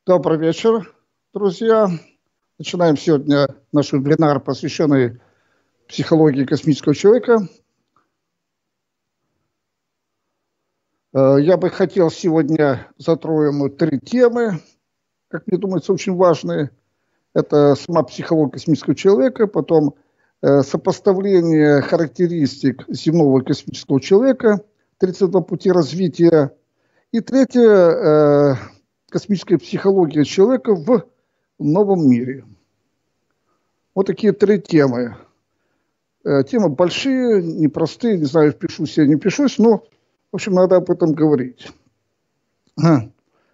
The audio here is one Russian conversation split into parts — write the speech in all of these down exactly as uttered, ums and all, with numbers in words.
Добрый вечер, друзья. Начинаем сегодня наш вебинар, посвященный психологии космического человека. Я бы хотел сегодня затронуть три темы, как мне думается, очень важные. Это сама психология космического человека, потом сопоставление характеристик земного космического человека, тридцать два пути развития. И третье – космическая психология человека в новом мире. Вот такие три темы. Темы большие, непростые, не знаю, впишусь я, не впишусь, но, в общем, надо об этом говорить. Там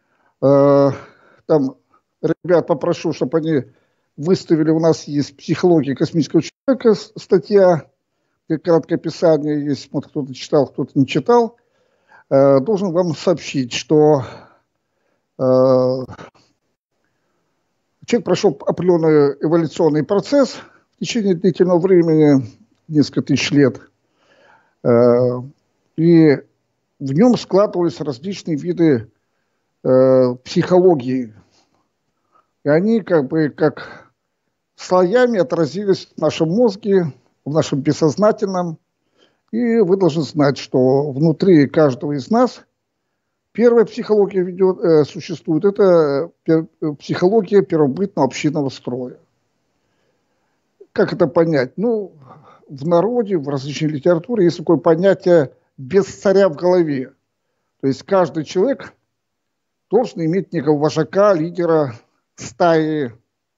ребят попрошу, чтобы они выставили, у нас есть «Психология космического человека», статья, краткое описание есть, вот кто-то читал, кто-то не читал. Должен вам сообщить, что человек прошел определенный эволюционный процесс в течение длительного времени, несколько тысяч лет, и в нем складывались различные виды психологии. И они как бы как слоями отразились в нашем мозге, в нашем бессознательном. И вы должны знать, что внутри каждого из нас первая психология ведет, э, существует, это пер, психология первобытного общинного строя. Как это понять? Ну, в народе, в различной литературе есть такое понятие «без царя в голове». То есть каждый человек должен иметь некого вожака, лидера стаи.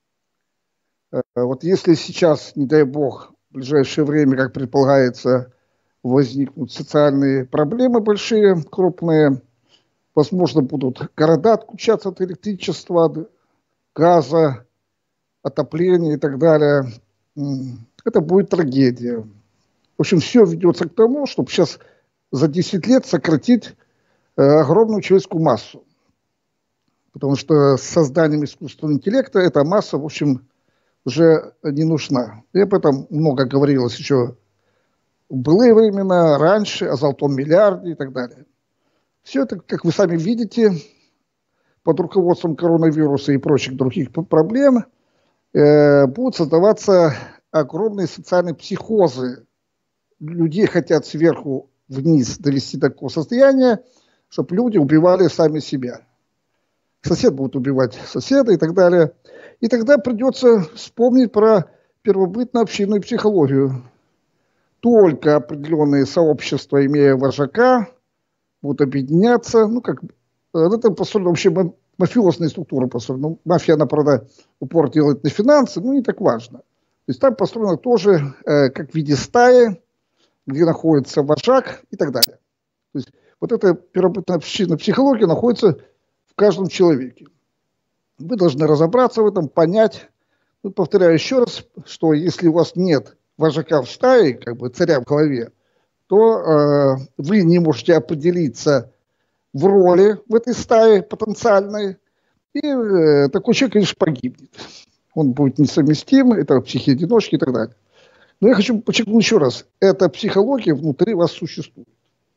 Э, вот если сейчас, не дай бог, в ближайшее время, как предполагается, возникнут социальные проблемы большие, крупные, возможно, будут города отключаться от электричества, от газа, отопления и так далее. Это будет трагедия. В общем, все ведется к тому, чтобы сейчас за десять лет сократить э, огромную человеческую массу. Потому что с созданием искусственного интеллекта эта масса, в общем, уже не нужна. И об этом много говорилось еще в былые времена, раньше, о золотом миллиарде и так далее. Все это, как вы сами видите, под руководством коронавируса и прочих других проблем э, будут создаваться огромные социальные психозы. Людей хотят сверху вниз довести до такого состояния, чтобы люди убивали сами себя. Сосед будет убивать соседа и так далее. И тогда придется вспомнить про первобытно-общинную психологию. Только определенные сообщества, имея вожака, будут объединяться, ну, как, это построена вообще мафиозная структура построена. Ну, мафия, она, правда, упор делает на финансы, но не так важно. То есть там построено тоже, э, как в виде стаи, где находится вожак и так далее. То есть вот эта первобытная общинная психология находится в каждом человеке. Вы должны разобраться в этом, понять. Ну, повторяю еще раз, что если у вас нет вожака в стае, как бы царя в голове, то э, вы не можете определиться в роли в этой стае потенциальной, и э, такой человек, конечно, погибнет. Он будет несовместим, это психи-одиночки и так далее. Но я хочу подчеркнуть еще раз, эта психология внутри вас существует.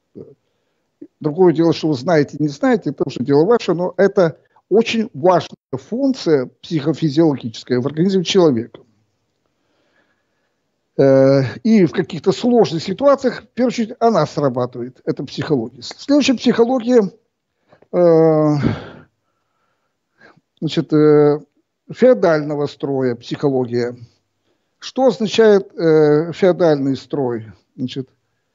Другое дело, что вы знаете, не знаете, это уже дело ваше, но это очень важная функция психофизиологическая в организме человека. И в каких-то сложных ситуациях, в первую очередь, она срабатывает, эта психология. Следующая психология, э, значит, э, феодального строя, психология. Что означает э, феодальный строй? Значит,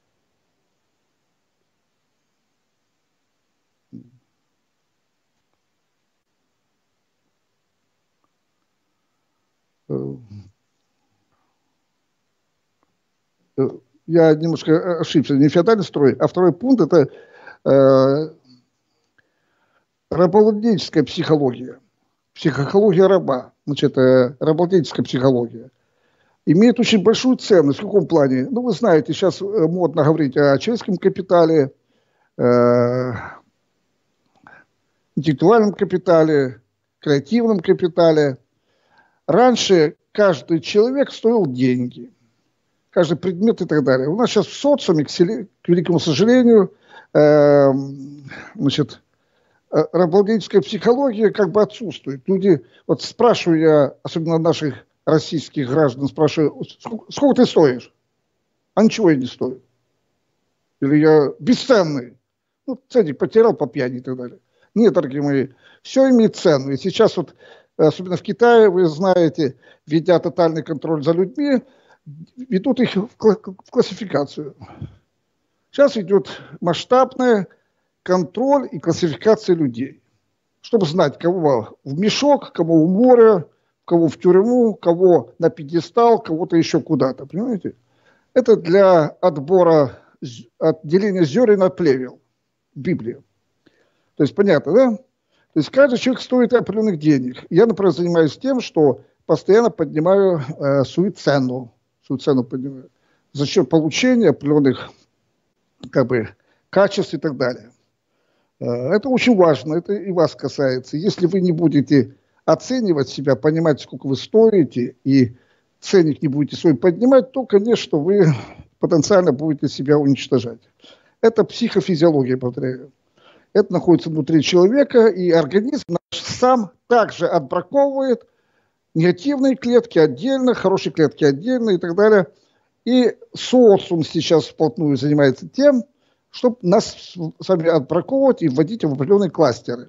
э, Я немножко ошибся, не феодальный строй, а второй пункт – это э, рабовладельческая психология, психология раба, значит, э, рабовладельческая психология. Имеет очень большую ценность. В каком плане? Ну, вы знаете, сейчас модно говорить о человеческом капитале, э, интеллектуальном капитале, креативном капитале. Раньше каждый человек стоил деньги. Каждый предмет и так далее. У нас сейчас в социуме, к, к великому сожалению, э, значит, рабовладельческая психология как бы отсутствует. Люди, вот спрашиваю я, особенно наших российских граждан, спрашиваю, сколько, сколько ты стоишь? А ничего я не стою. Или я бесценный. Ну, ценник потерял по пьяни и так далее. Нет, дорогие мои, все имеет цену. И сейчас вот, особенно в Китае, вы знаете, ведя тотальный контроль за людьми, ведут их в классификацию. Сейчас идет масштабный контроль и классификация людей. Чтобы знать, кого в мешок, кого в море, кого в тюрьму, кого на пьедестал, кого-то еще куда-то. Понимаете? Это для отбора, отделения зерен от плевел. Библия. То есть, понятно, да? То есть, каждый человек стоит определенных денег. Я, например, занимаюсь тем, что постоянно поднимаю э, свою цену. Свою цену поднимаю. За счет получения определенных как бы, качеств и так далее. Э, это очень важно. Это и вас касается. Если вы не будете оценивать себя, понимать, сколько вы стоите, и ценник не будете свой поднимать, то, конечно, вы потенциально будете себя уничтожать. Это психофизиология, повторяю. Это находится внутри человека, и организм наш сам также отбраковывает негативные клетки отдельно, хорошие клетки отдельно и так далее. И социум сейчас вплотную занимается тем, чтобы нас с вами отбраковывать и вводить в определенные кластеры.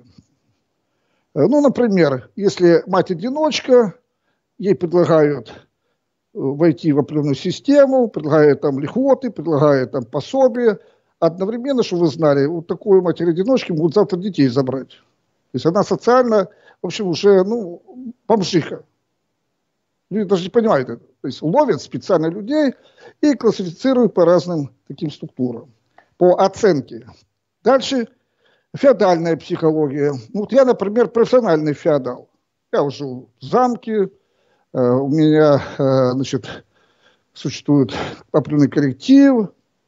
Ну, например, если мать-одиночка, ей предлагают войти в определенную систему, предлагают там льготы, предлагают там пособия. Одновременно, что вы знали, вот такую матери-одиночки могут завтра детей забрать. То есть она социально, в общем, уже, ну, бомжиха. Люди даже не понимают это. То есть ловят специально людей и классифицируют по разным таким структурам, по оценке. Дальше феодальная психология. Ну, вот я, например, профессиональный феодал. Я уже в замке, э, у меня, э, значит, существует определенный коллектив.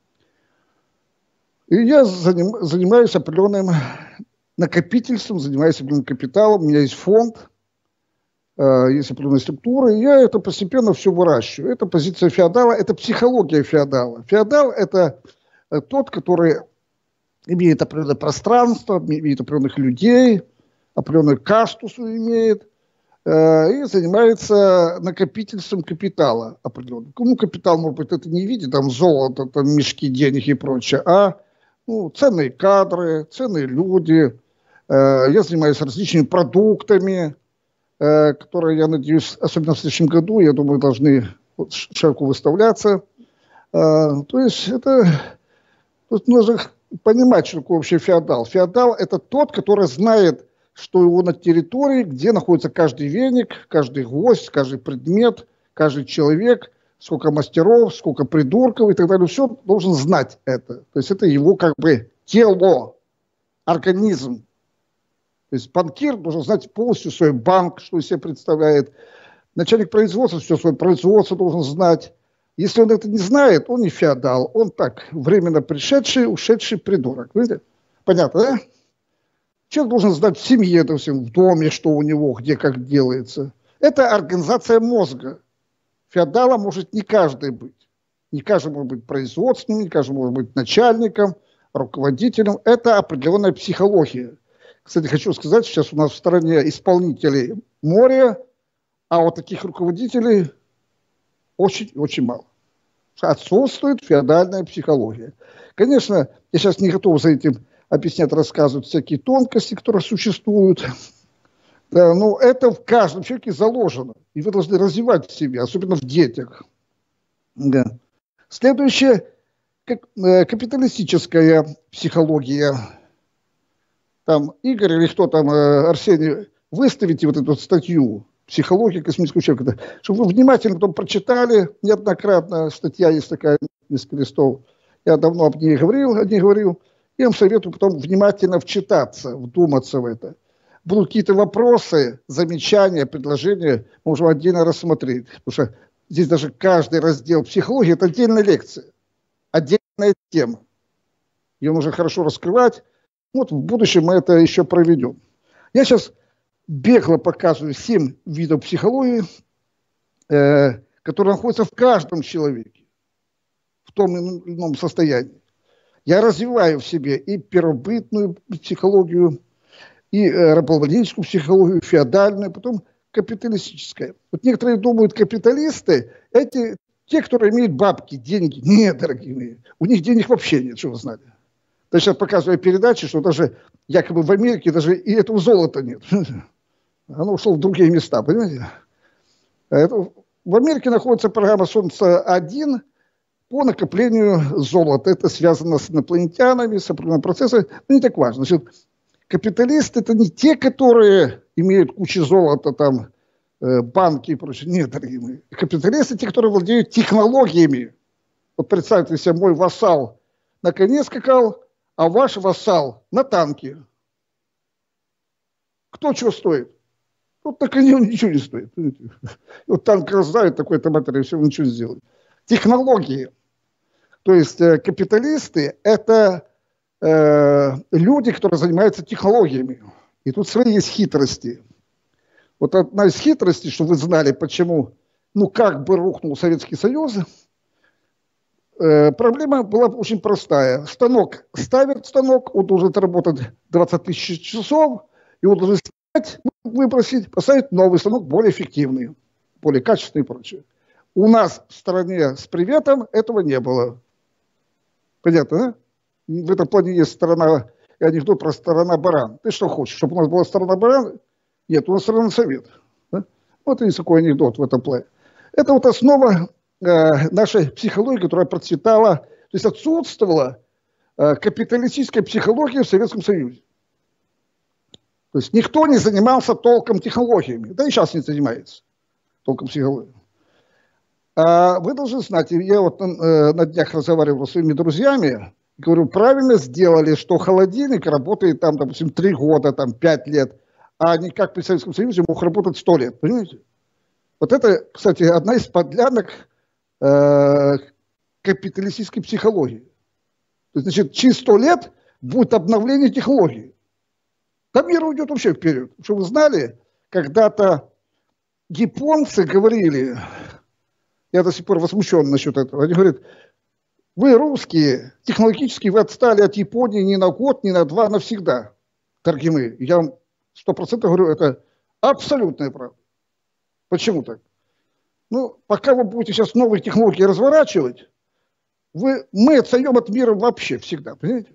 И я заним, занимаюсь определенным накопительством, занимаюсь определенным капиталом. У меня есть фонд, э, есть определенная структура, и я это постепенно все выращиваю. Это позиция феодала, это психология феодала. Феодал – это э, тот, который имеет определенное пространство, имеет определенных людей, определенную касту свою имеет, э, и занимается накопительством капитала определенного. Ну, капитал, может быть, это не в виде там, золота, там, мешки денег и прочее, а ну, ценные кадры, ценные люди. Э, я занимаюсь различными продуктами, э, которые, я надеюсь, особенно в следующем году, я думаю, должны вот, широко выставляться. Э, то есть это... Тут нужно понимать, что такое вообще феодал. Феодал – это тот, который знает, что его на территории, где находится каждый веник, каждый гвоздь, каждый предмет, каждый человек, сколько мастеров, сколько придурков и так далее. Все должен знать это. То есть это его как бы тело, организм. То есть банкир должен знать полностью свой банк, что из себя представляет. Начальник производства все свое производство должен знать. Если он это не знает, он не феодал, он так, временно пришедший, ушедший придурок. Видите? Понятно, да? Человек должен знать в семье, допустим, в доме, что у него, где, как делается. Это организация мозга. Феодалом может не каждый быть. Не каждый может быть производственным, не каждый может быть начальником, руководителем. Это определенная психология. Кстати, хочу сказать, сейчас у нас в стране исполнителей море, а вот таких руководителей очень-очень мало. Отсутствует феодальная психология. Конечно, я сейчас не готов за этим объяснять, рассказывать всякие тонкости, которые существуют. Да, но это в каждом человеке заложено. И вы должны развивать в себе, особенно в детях. Да. Следующее, как, э, капиталистическая психология. Там Игорь или кто там, э, Арсений, выставите вот эту статью «Психология космического человека», чтобы вы внимательно потом прочитали, неоднократно, статья есть такая, несколько листов, я давно об ней говорил, о ней говорил, я вам советую потом внимательно вчитаться, вдуматься в это. Будут какие-то вопросы, замечания, предложения, можем отдельно рассмотреть, потому что здесь даже каждый раздел психологии – это отдельная лекция, отдельная тема. Ее нужно хорошо раскрывать, вот в будущем мы это еще проведем. Я сейчас бегло показываю семь видов психологии, э, которые находятся в каждом человеке, в том или ином состоянии. Я развиваю в себе и первобытную психологию, и э, рабовладельческую психологию, феодальную, потом капиталистическая. Вот некоторые думают, капиталисты, эти те, которые имеют бабки, деньги. Нет, дорогие мои, у них денег вообще нет, что вы знали. Я сейчас показываю передачи, что даже якобы в Америке даже и этого золота нет. Оно ушло в другие места, понимаете? Это, в Америке находится программа солнце один по накоплению золота. Это связано с инопланетянами, с определенными процессами. Но не так важно. Значит, капиталисты – это не те, которые имеют кучу золота, там, э, банки и прочее. Нет, дорогие мои. Капиталисты – те, которые владеют технологиями. Вот представьте себе, мой вассал на коне скакал, а ваш вассал на танке. Кто что стоит? Вот на коне он ничего не стоит. Вот танк раздает такой-то материал, все, он ничего не сделает. Технологии. То есть э, капиталисты – это э, люди, которые занимаются технологиями. И тут свои есть хитрости. Вот одна из хитростей, что вы знали, почему, ну как бы рухнул Советский Союз, э, проблема была очень простая. Станок ставит станок, он должен отработать двадцать тысяч часов, и он должен снять, выбросить, поставить новый станок, более эффективный, более качественный и прочее. У нас в стране с приветом этого не было. Понятно, да? В этом плане есть сторона, анекдот про сторона баран. Ты что хочешь, чтобы у нас была сторона баран? Нет, у нас сторона совет. Да? Вот и есть такой анекдот в этом плане. Это вот основа э, нашей психологии, которая процветала, то есть отсутствовала э, капиталистическая психология в Советском Союзе. То есть никто не занимался толком технологиями, да и сейчас не занимается толком психологией. А вы должны знать, я вот э, на днях разговаривал с своими друзьями, говорю, правильно сделали, что холодильник работает там, допустим, три года, там, пять лет, а не как при Советском Союзе мог работать сто лет, понимаете? Вот это, кстати, одна из подлянок э, капиталистической психологии. То есть, значит, через сто лет будет обновление технологий. Там мир уйдет вообще вперед. Что вы знали, когда-то японцы говорили, я до сих пор возмущен насчет этого, они говорят, вы русские, технологически вы отстали от Японии ни на год, ни на два, навсегда. Дорогие мои, я вам сто процентов говорю, это абсолютная правда. Почему так? Ну, пока вы будете сейчас новые технологии разворачивать, вы, мы отстаем от мира вообще всегда, понимаете?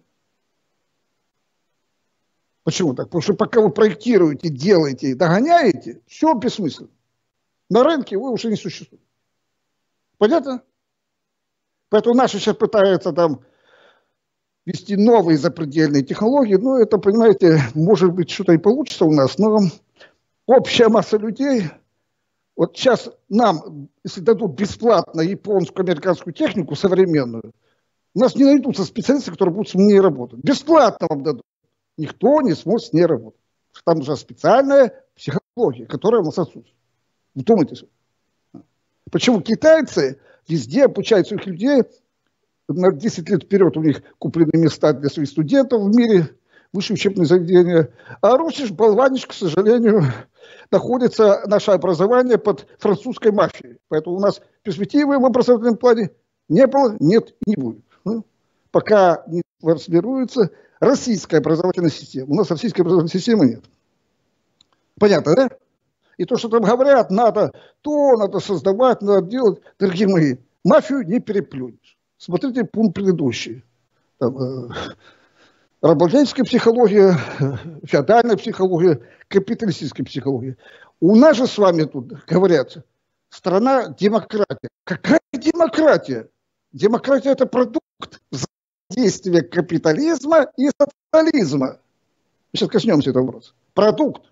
Почему так? Потому что пока вы проектируете, делаете и догоняете, все бессмысленно. На рынке вы уже не существуете. Понятно? Поэтому наши сейчас пытаются там ввести новые запредельные технологии. Ну, это, понимаете, может быть, что-то и получится у нас, но общая масса людей, вот сейчас нам, если дадут бесплатно японскую, американскую технику современную, у нас не найдутся специалисты, которые будут с ней работать. Бесплатно вам дадут. Никто не сможет с ней работать. Там нужна специальная психология, которая у нас отсутствует. Вдумайтесь. Почему китайцы везде обучают своих людей, на десять лет вперед у них куплены места для своих студентов в мире, высшие учебные заведения. А Русиш, болванишь, к сожалению, находится наше образование под французской мафией. Поэтому у нас перспективы в образовательном плане не было, нет и не будет. Ну, пока не сформируется российская образовательная система. У нас российской образовательной системы нет. Понятно, да? И то, что там говорят, надо то, надо создавать, надо делать. Дорогие мои, мафию не переплюнешь. Смотрите пункт предыдущий. Там, э, рабовладельческая психология, феодальная психология, капиталистическая психология. У нас же с вами тут говорят, страна демократия. Какая демократия? Демократия – это продукт действия капитализма и социализма. Сейчас коснемся этого вопроса. Продукт.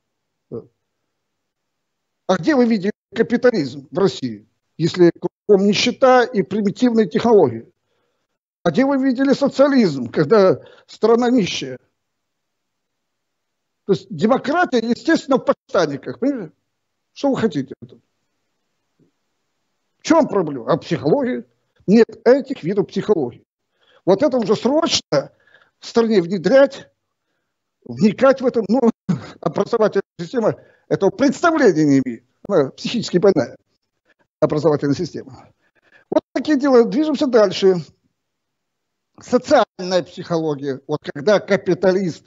А где вы видите капитализм в России, если кругом нищета и примитивные технологии? А где вы видели социализм, когда страна нищая? То есть демократия, естественно, в подштанниках. Понимаете? Что вы хотите? В чем проблема? А психология? Нет этих видов психологии. Вот это уже срочно в стране внедрять, вникать в это. Ну, образовательная система этого представления не имеет. Она психически больная образовательная система. Вот такие дела. Движемся дальше. Социальная психология. Вот когда капиталист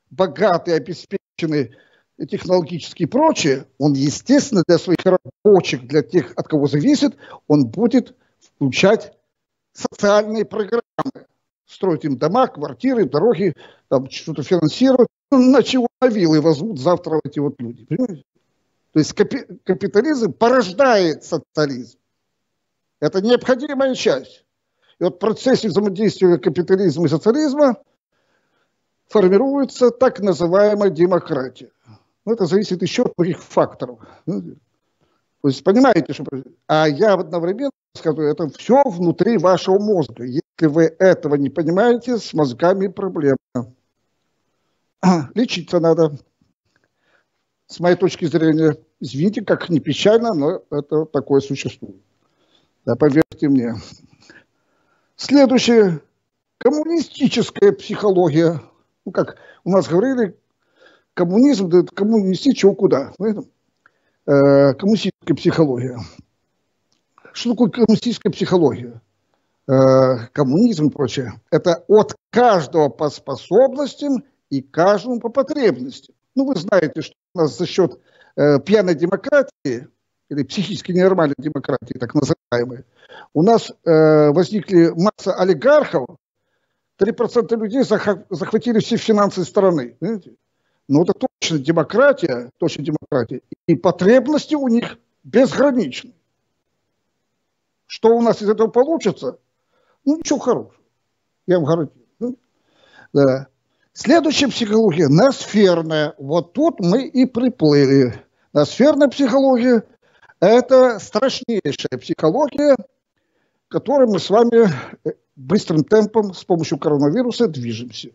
богатый, обеспеченный, технологически и прочее, он, естественно, для своих рабочих, для тех, от кого зависит, он будет включать социальные программы, строить им дома, квартиры, дороги, там что-то финансировать, ну, на чего на вилы возьмут завтра эти вот люди, понимаете? То есть капи капитализм порождает социализм. Это необходимая часть. И вот в процессе взаимодействия капитализма и социализма формируется так называемая демократия. Но это зависит еще от многих факторов. То есть понимаете, что... А я одновременно скажу, это все внутри вашего мозга. Если вы этого не понимаете, с мозгами проблема. Лечиться надо. С моей точки зрения, извините, как не печально, но это такое существует. Да, поверьте мне. Следующее. Коммунистическая психология. Ну, как у нас говорили, коммунизм, да коммунисты, чего куда. Э, коммунистическая психология. Что такое коммунистическая психология? Э, коммунизм и прочее. Это от каждого по способностям и каждому по потребностям. Ну, вы знаете, что у нас за счет э, пьяной демократии, или психически ненормальной демократии, так называемой, у нас э, возникли масса олигархов, три процента людей захватили все финансы страны. Понимаете? Но это точно демократия, точно демократия, и потребности у них безграничны. Что у нас из этого получится? Ну, ничего хорошего. Я вам гарантирую. Да. Следующая психология – ноосферная. Вот тут мы и приплыли. Ноосферная психология – это страшнейшая психология, которой мы с вами быстрым темпом с помощью коронавируса движемся.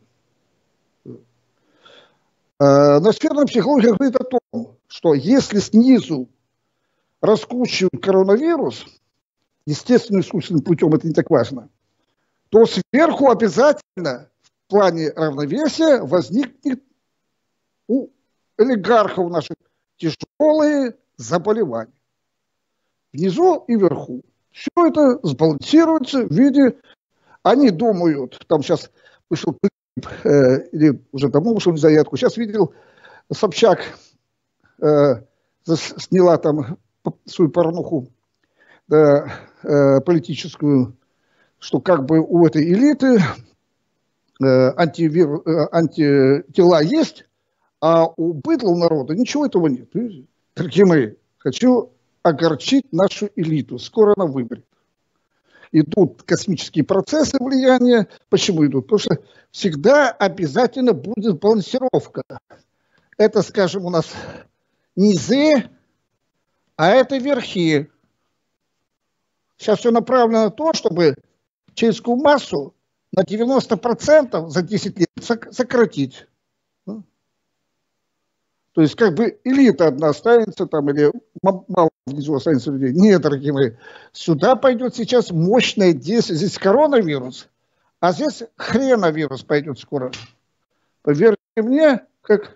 Ноосферная психология говорит о том, что если снизу раскручивают коронавирус, естественным искусственным путем, это не так важно, то сверху обязательно в плане равновесия возникнет у олигархов наших тяжелые заболевания. Внизу и вверху. Все это сбалансируется в виде... Они думают, там сейчас вышел, э, или уже давно вышел заявку, сейчас видел, Собчак э, сняла там свою порнуху э, э, политическую, что как бы у этой элиты э, антивир, э, антитела есть, а у быдла, у народа ничего этого нет. Дорогие мои, хочу огорчить нашу элиту. Скоро она выберет. Идут космические процессы влияния. Почему идут? Потому что всегда обязательно будет балансировка. Это, скажем, у нас низы, а это верхи. Сейчас все направлено на то, чтобы человеческую массу на девяносто процентов за десять лет сократить. То есть, как бы элита одна останется там, или мало внизу останется людей. Нет, дорогие мои, сюда пойдет сейчас мощное действие. Здесь коронавирус, а здесь хреновирус пойдет скоро. Поверьте мне, как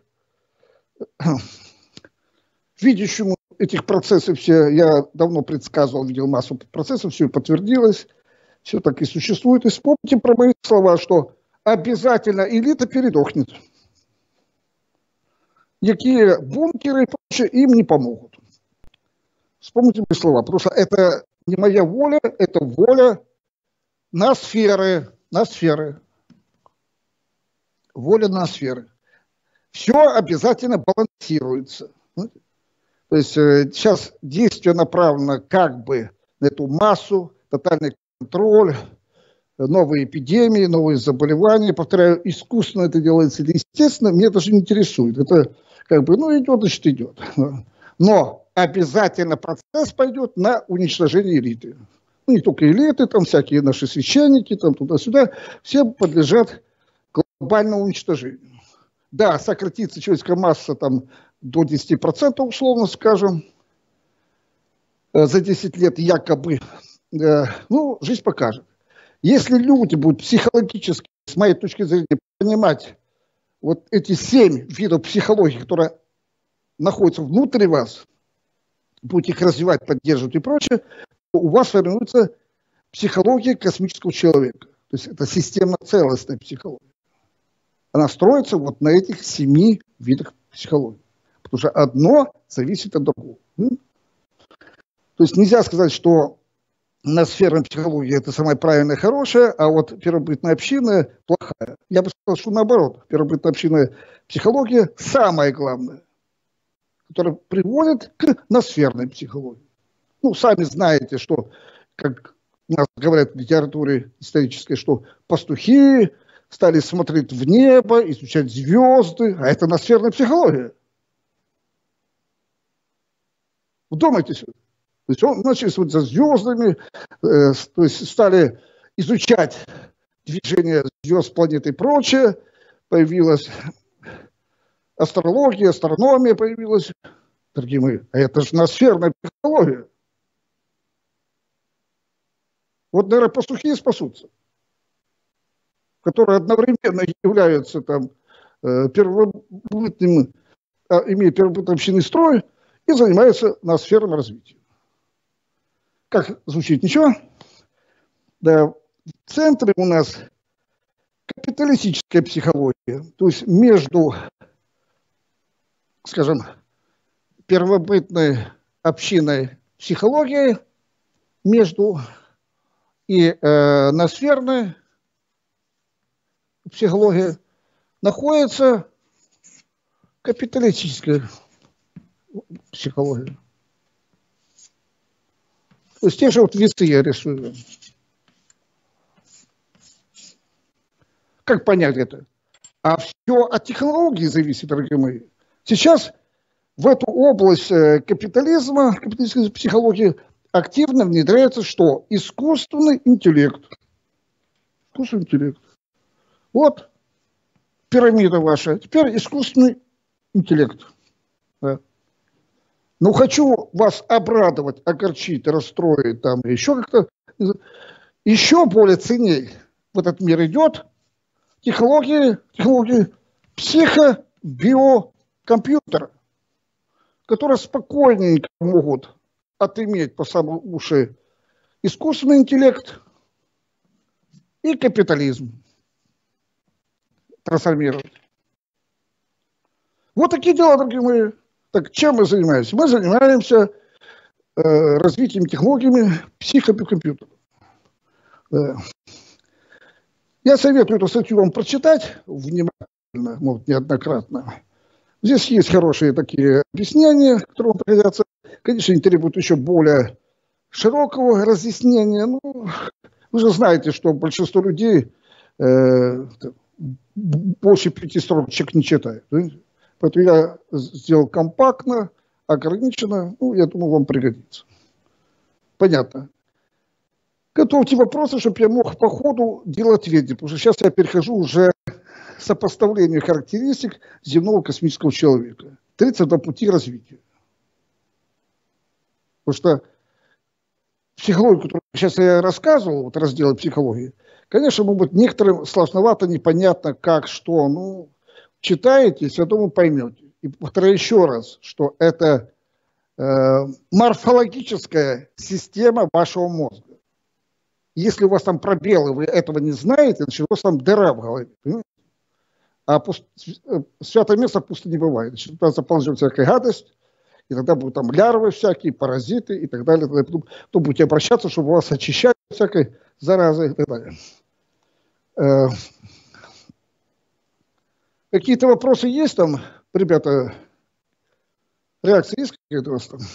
видящему этих процессов все, я давно предсказывал, видел массу процессов, все подтвердилось, все так и существует. И вспомните про мои слова, что обязательно элита передохнет. Никакие бункеры и прочее им не помогут. Вспомните мои слова, потому что это не моя воля, это воля ноосферы, ноосферы. Воля ноосферы. Все обязательно балансируется. То есть сейчас действие направлено как бы на эту массу, тотальный контроль, новые эпидемии, новые заболевания. Повторяю, искусственно это делается или естественно, меня даже не интересует. Это как бы, ну, идет, значит, идет. Но обязательно процесс пойдет на уничтожение элиты. Ну, не только элиты, там всякие наши священники, там туда-сюда, все подлежат глобальному уничтожению. Да, сократится человеческая масса там до десяти процентов, условно скажем, за десять лет якобы. Ну, жизнь покажет. Если люди будут психологически, с моей точки зрения, понимать вот эти семь видов психологии, которые находятся внутри вас, будете их развивать, поддерживать и прочее, то у вас формируется психология космического человека. То есть это системно-целостная психология. она строится вот на этих семи видах психологии. Потому что одно зависит от другого. То есть нельзя сказать, что ноосферная психология – это самая правильная, хорошая, а вот первобытная община – плохая. Я бы сказал, что наоборот. Первобытная общинная психология – самая главная, которая приводит к ноосферной психологии. Ну, сами знаете, что, как у нас говорят в литературе исторической, что пастухи стали смотреть в небо, изучать звезды, а это ноосферная психология. Вдумайтесь. То есть он начали смотреть за звездами, э, то есть стали изучать движение звезд, планет и прочее. Появилась астрология, астрономия появилась. Дорогие мои, а это же ноосферная психология. Вот, наверное, пастухи и спасутся, которые одновременно являются там э, первобытным, э, имеют первобытный общинный строй и занимаются ноосферным развитием. Как звучит? Ничего? Да, в центре у нас капиталистическая психология, то есть между, скажем, первобытной общиной психологией, между и э, ноосферной психологией находится капиталистическая психология. То есть те же вот весы я рисую. Как понять это? А все от технологии зависит, дорогие мои. Сейчас в эту область капитализма, капиталистической психологии активно внедряется что? Искусственный интеллект. Искусственный интеллект. Вот пирамида ваша. Теперь искусственный интеллект. Да. Ну, хочу вас обрадовать, огорчить, расстроить, там, еще как-то. Еще более ценней в этот мир идет технологии, технологии психо-биокомпьютера, которые спокойненько могут отыметь по самые уши искусственный интеллект и капитализм трансформировать. Вот такие дела, дорогие мои. Так чем мы занимаемся? Мы занимаемся э, развитием технологиями психобиокомпьютера. Э, я советую эту статью вам прочитать внимательно, может, неоднократно. Здесь есть хорошие такие объяснения, которые вам пригодятся. Конечно, они требуют еще более широкого разъяснения. Ну, вы же знаете, что большинство людей э, больше пяти строчек не читают. Поэтому я сделал компактно, ограниченно. Ну, я думаю, вам пригодится. Понятно. Готовьте вопросы, чтобы я мог по ходу делать ответы. Потому что сейчас я перехожу уже к сопоставлению характеристик земного космического человека. тридцать два пути развития. Потому что психологию, которую сейчас я рассказывал, вот разделы психологии, конечно, может быть, некоторым сложновато, непонятно, как, что. Ну, читаетесь, я думаю, поймете. И повторяю еще раз, что это э, морфологическая система вашего мозга. Если у вас там пробелы, вы этого не знаете, значит, у вас там дыра в голове. Понимаете? А пуст... святое место пусто не бывает. Значит, туда заползет всякая гадость, и тогда будут там лярвы всякие, паразиты и так далее. Потом, потом будете обращаться, чтобы вас очищать всякой заразой и так далее. Э... Какие-то вопросы есть там, ребята? Реакции есть какие-то у вас там?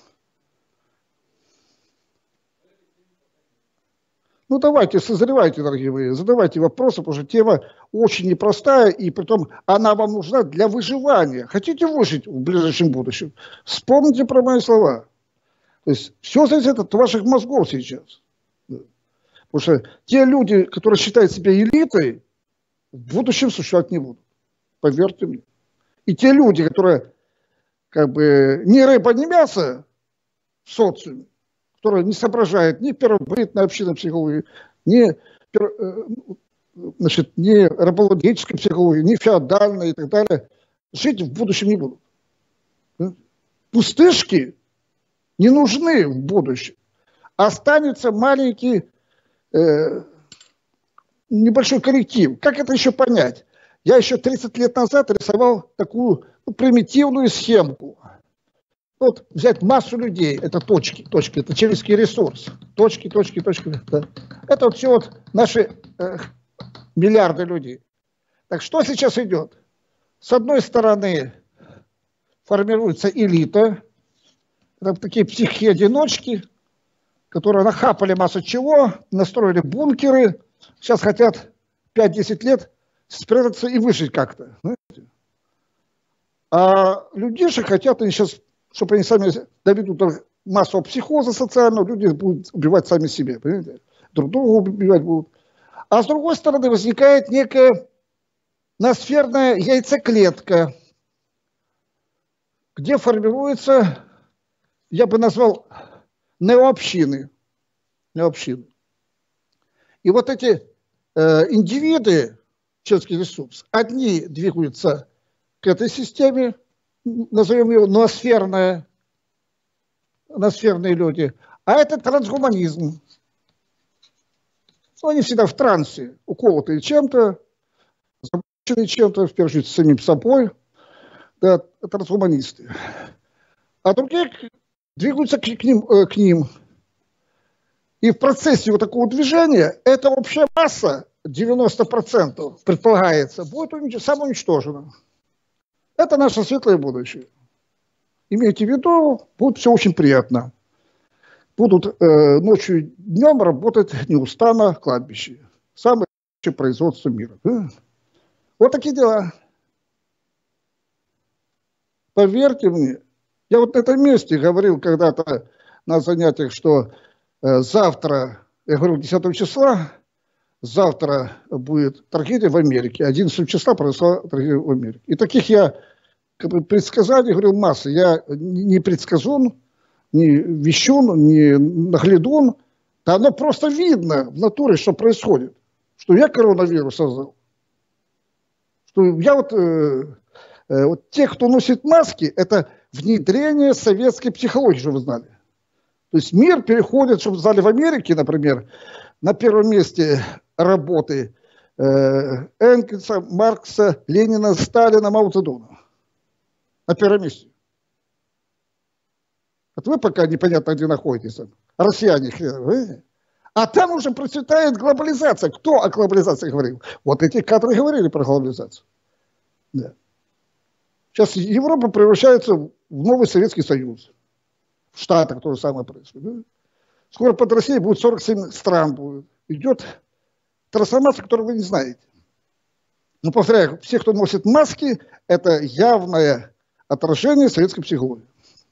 Ну, давайте, созревайте, дорогие мои, задавайте вопросы, потому что тема очень непростая, и потом она вам нужна для выживания. Хотите выжить в ближайшем будущем? Вспомните про мои слова. То есть все зависит от ваших мозгов сейчас. Потому что те люди, которые считают себя элитой, в будущем существовать не будут. Поверьте мне. И те люди, которые как бы ни рыба, ни мясо в социуме, которые не соображают ни первобытной общинной психологии, ни, значит, ни рабовладельческой психологии, ни феодальной и так далее, жить в будущем не будут. Пустышки не нужны в будущем. Останется маленький э, небольшой коллектив. Как это еще понять? Я еще тридцать лет назад рисовал такую ну, примитивную схемку. Вот взять массу людей, это точки, точки, это человеческий ресурс. Точки, точки, точки. Да. Это вот все вот наши э, миллиарды людей. Так что сейчас идет? С одной стороны формируется элита, это такие психи-одиночки, которые нахапали массу чего, настроили бункеры, сейчас хотят пять-десять лет спрятаться и выжить как-то. А людишек хотят, они сейчас, чтобы они сами доведут массового психоза социального, люди будут убивать сами себя, понимаете? Друг друга убивать будут. А с другой стороны возникает некая ноосферная яйцеклетка, где формируется, я бы назвал, неообщины. неообщины. И вот эти э, индивиды, человеческий ресурс, одни двигаются к этой системе, назовем ее ноосферная, ноосферные люди, а это трансгуманизм. Они всегда в трансе, уколотые чем-то, замученные чем-то, в первую очередь, самим собой, да, трансгуманисты. А другие двигаются к, к, ним, э, к ним. И в процессе вот такого движения эта общая масса, девяносто процентов предполагается, будет унич- самоуничтожена. Это наше светлое будущее. Имейте в виду, будет все очень приятно. Будут э, ночью и днем работать неустанно кладбище. Самое лучшее производство мира. Да? Вот такие дела. Поверьте мне, я вот на этом месте говорил когда-то на занятиях, что э, завтра, я говорю, десятого числа, завтра будет трагедия в Америке. одиннадцатого числа произошла трагедия в Америке. И таких я как бы, предсказаний говорил масса. Я не предсказун, не вещун, не наглядун. Да оно просто видно в натуре, что происходит. Что я коронавирус создал. Что я вот... Э, э, вот те, кто носит маски, это внедрение советской психологии, чтобы вы знали. То есть мир переходит, чтобы вы знали, в Америке, например, на первом месте работы э, Энгельса, Маркса, Ленина, Сталина, Мао Цзэдуна. На первом месте. Вот вы пока непонятно, где находитесь. Россияне. Вы? А там уже процветает глобализация. Кто о глобализации говорил? Вот эти кадры говорили про глобализацию. Да. Сейчас Европа превращается в новый Советский Союз. В Штатах то же самое происходит. Да? Скоро под Россией будет сорок семь стран. Будет. Идет трансформация, которую вы не знаете. Но, повторяю, все, кто носит маски, это явное отражение советской психологии.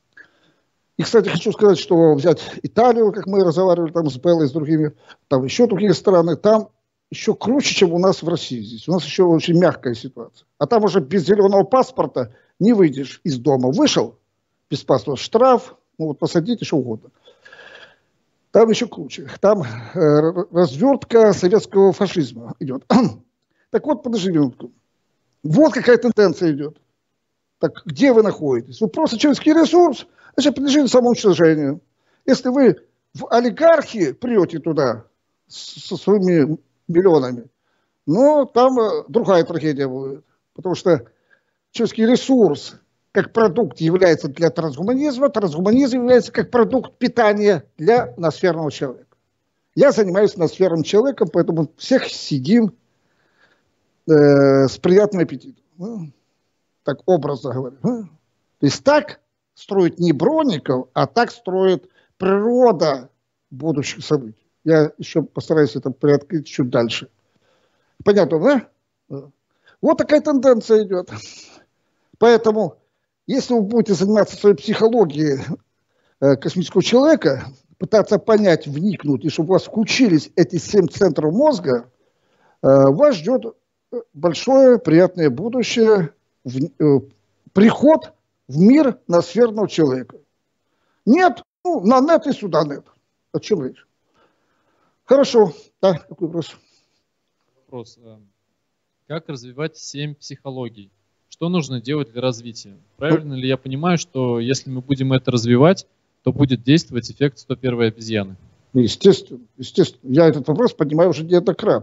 И, кстати, хочу сказать, что взять Италию, как мы разговаривали там с Беллой, с другими, там еще другие страны, там еще круче, чем у нас в России здесь. У нас еще очень мягкая ситуация. А там уже без зеленого паспорта не выйдешь из дома. Вышел без паспорта, штраф, ну вот посадить, что угодно. Там еще круче. Там э, развертка советского фашизма идет. Так вот, подожди минутку. Вот какая тенденция идет. Так где вы находитесь? Вы просто человеческий ресурс, значит, подлежите самоуничтожению. Если вы в олигархии прете туда со своими миллионами, ну, там э, другая трагедия будет. Потому что человеческий ресурс как продукт является для трансгуманизма, трансгуманизм является как продукт питания для ноосферного человека. Я занимаюсь ноосферным человеком, поэтому всех сидим э, с приятным аппетитом. Ну, так образно говоря. То есть так строит не Бронников, а так строит природа будущих событий. Я еще постараюсь это приоткрыть чуть дальше. Понятно, да? Вот такая тенденция идет. Поэтому, если вы будете заниматься своей психологией э, космического человека, пытаться понять, вникнуть, и чтобы у вас включились эти семь центров мозга, э, вас ждет большое приятное будущее, в, э, приход в мир ноосферного человека. Нет, ну, на нет и сюда нет. О чем речь? Хорошо. Да, какой вопрос? Вопрос. Как развивать семь психологий? Что нужно делать для развития? Правильно ли я понимаю, что если мы будем это развивать, то будет действовать эффект сто первой обезьяны? Естественно, естественно. Я этот вопрос поднимаю уже неоднократно.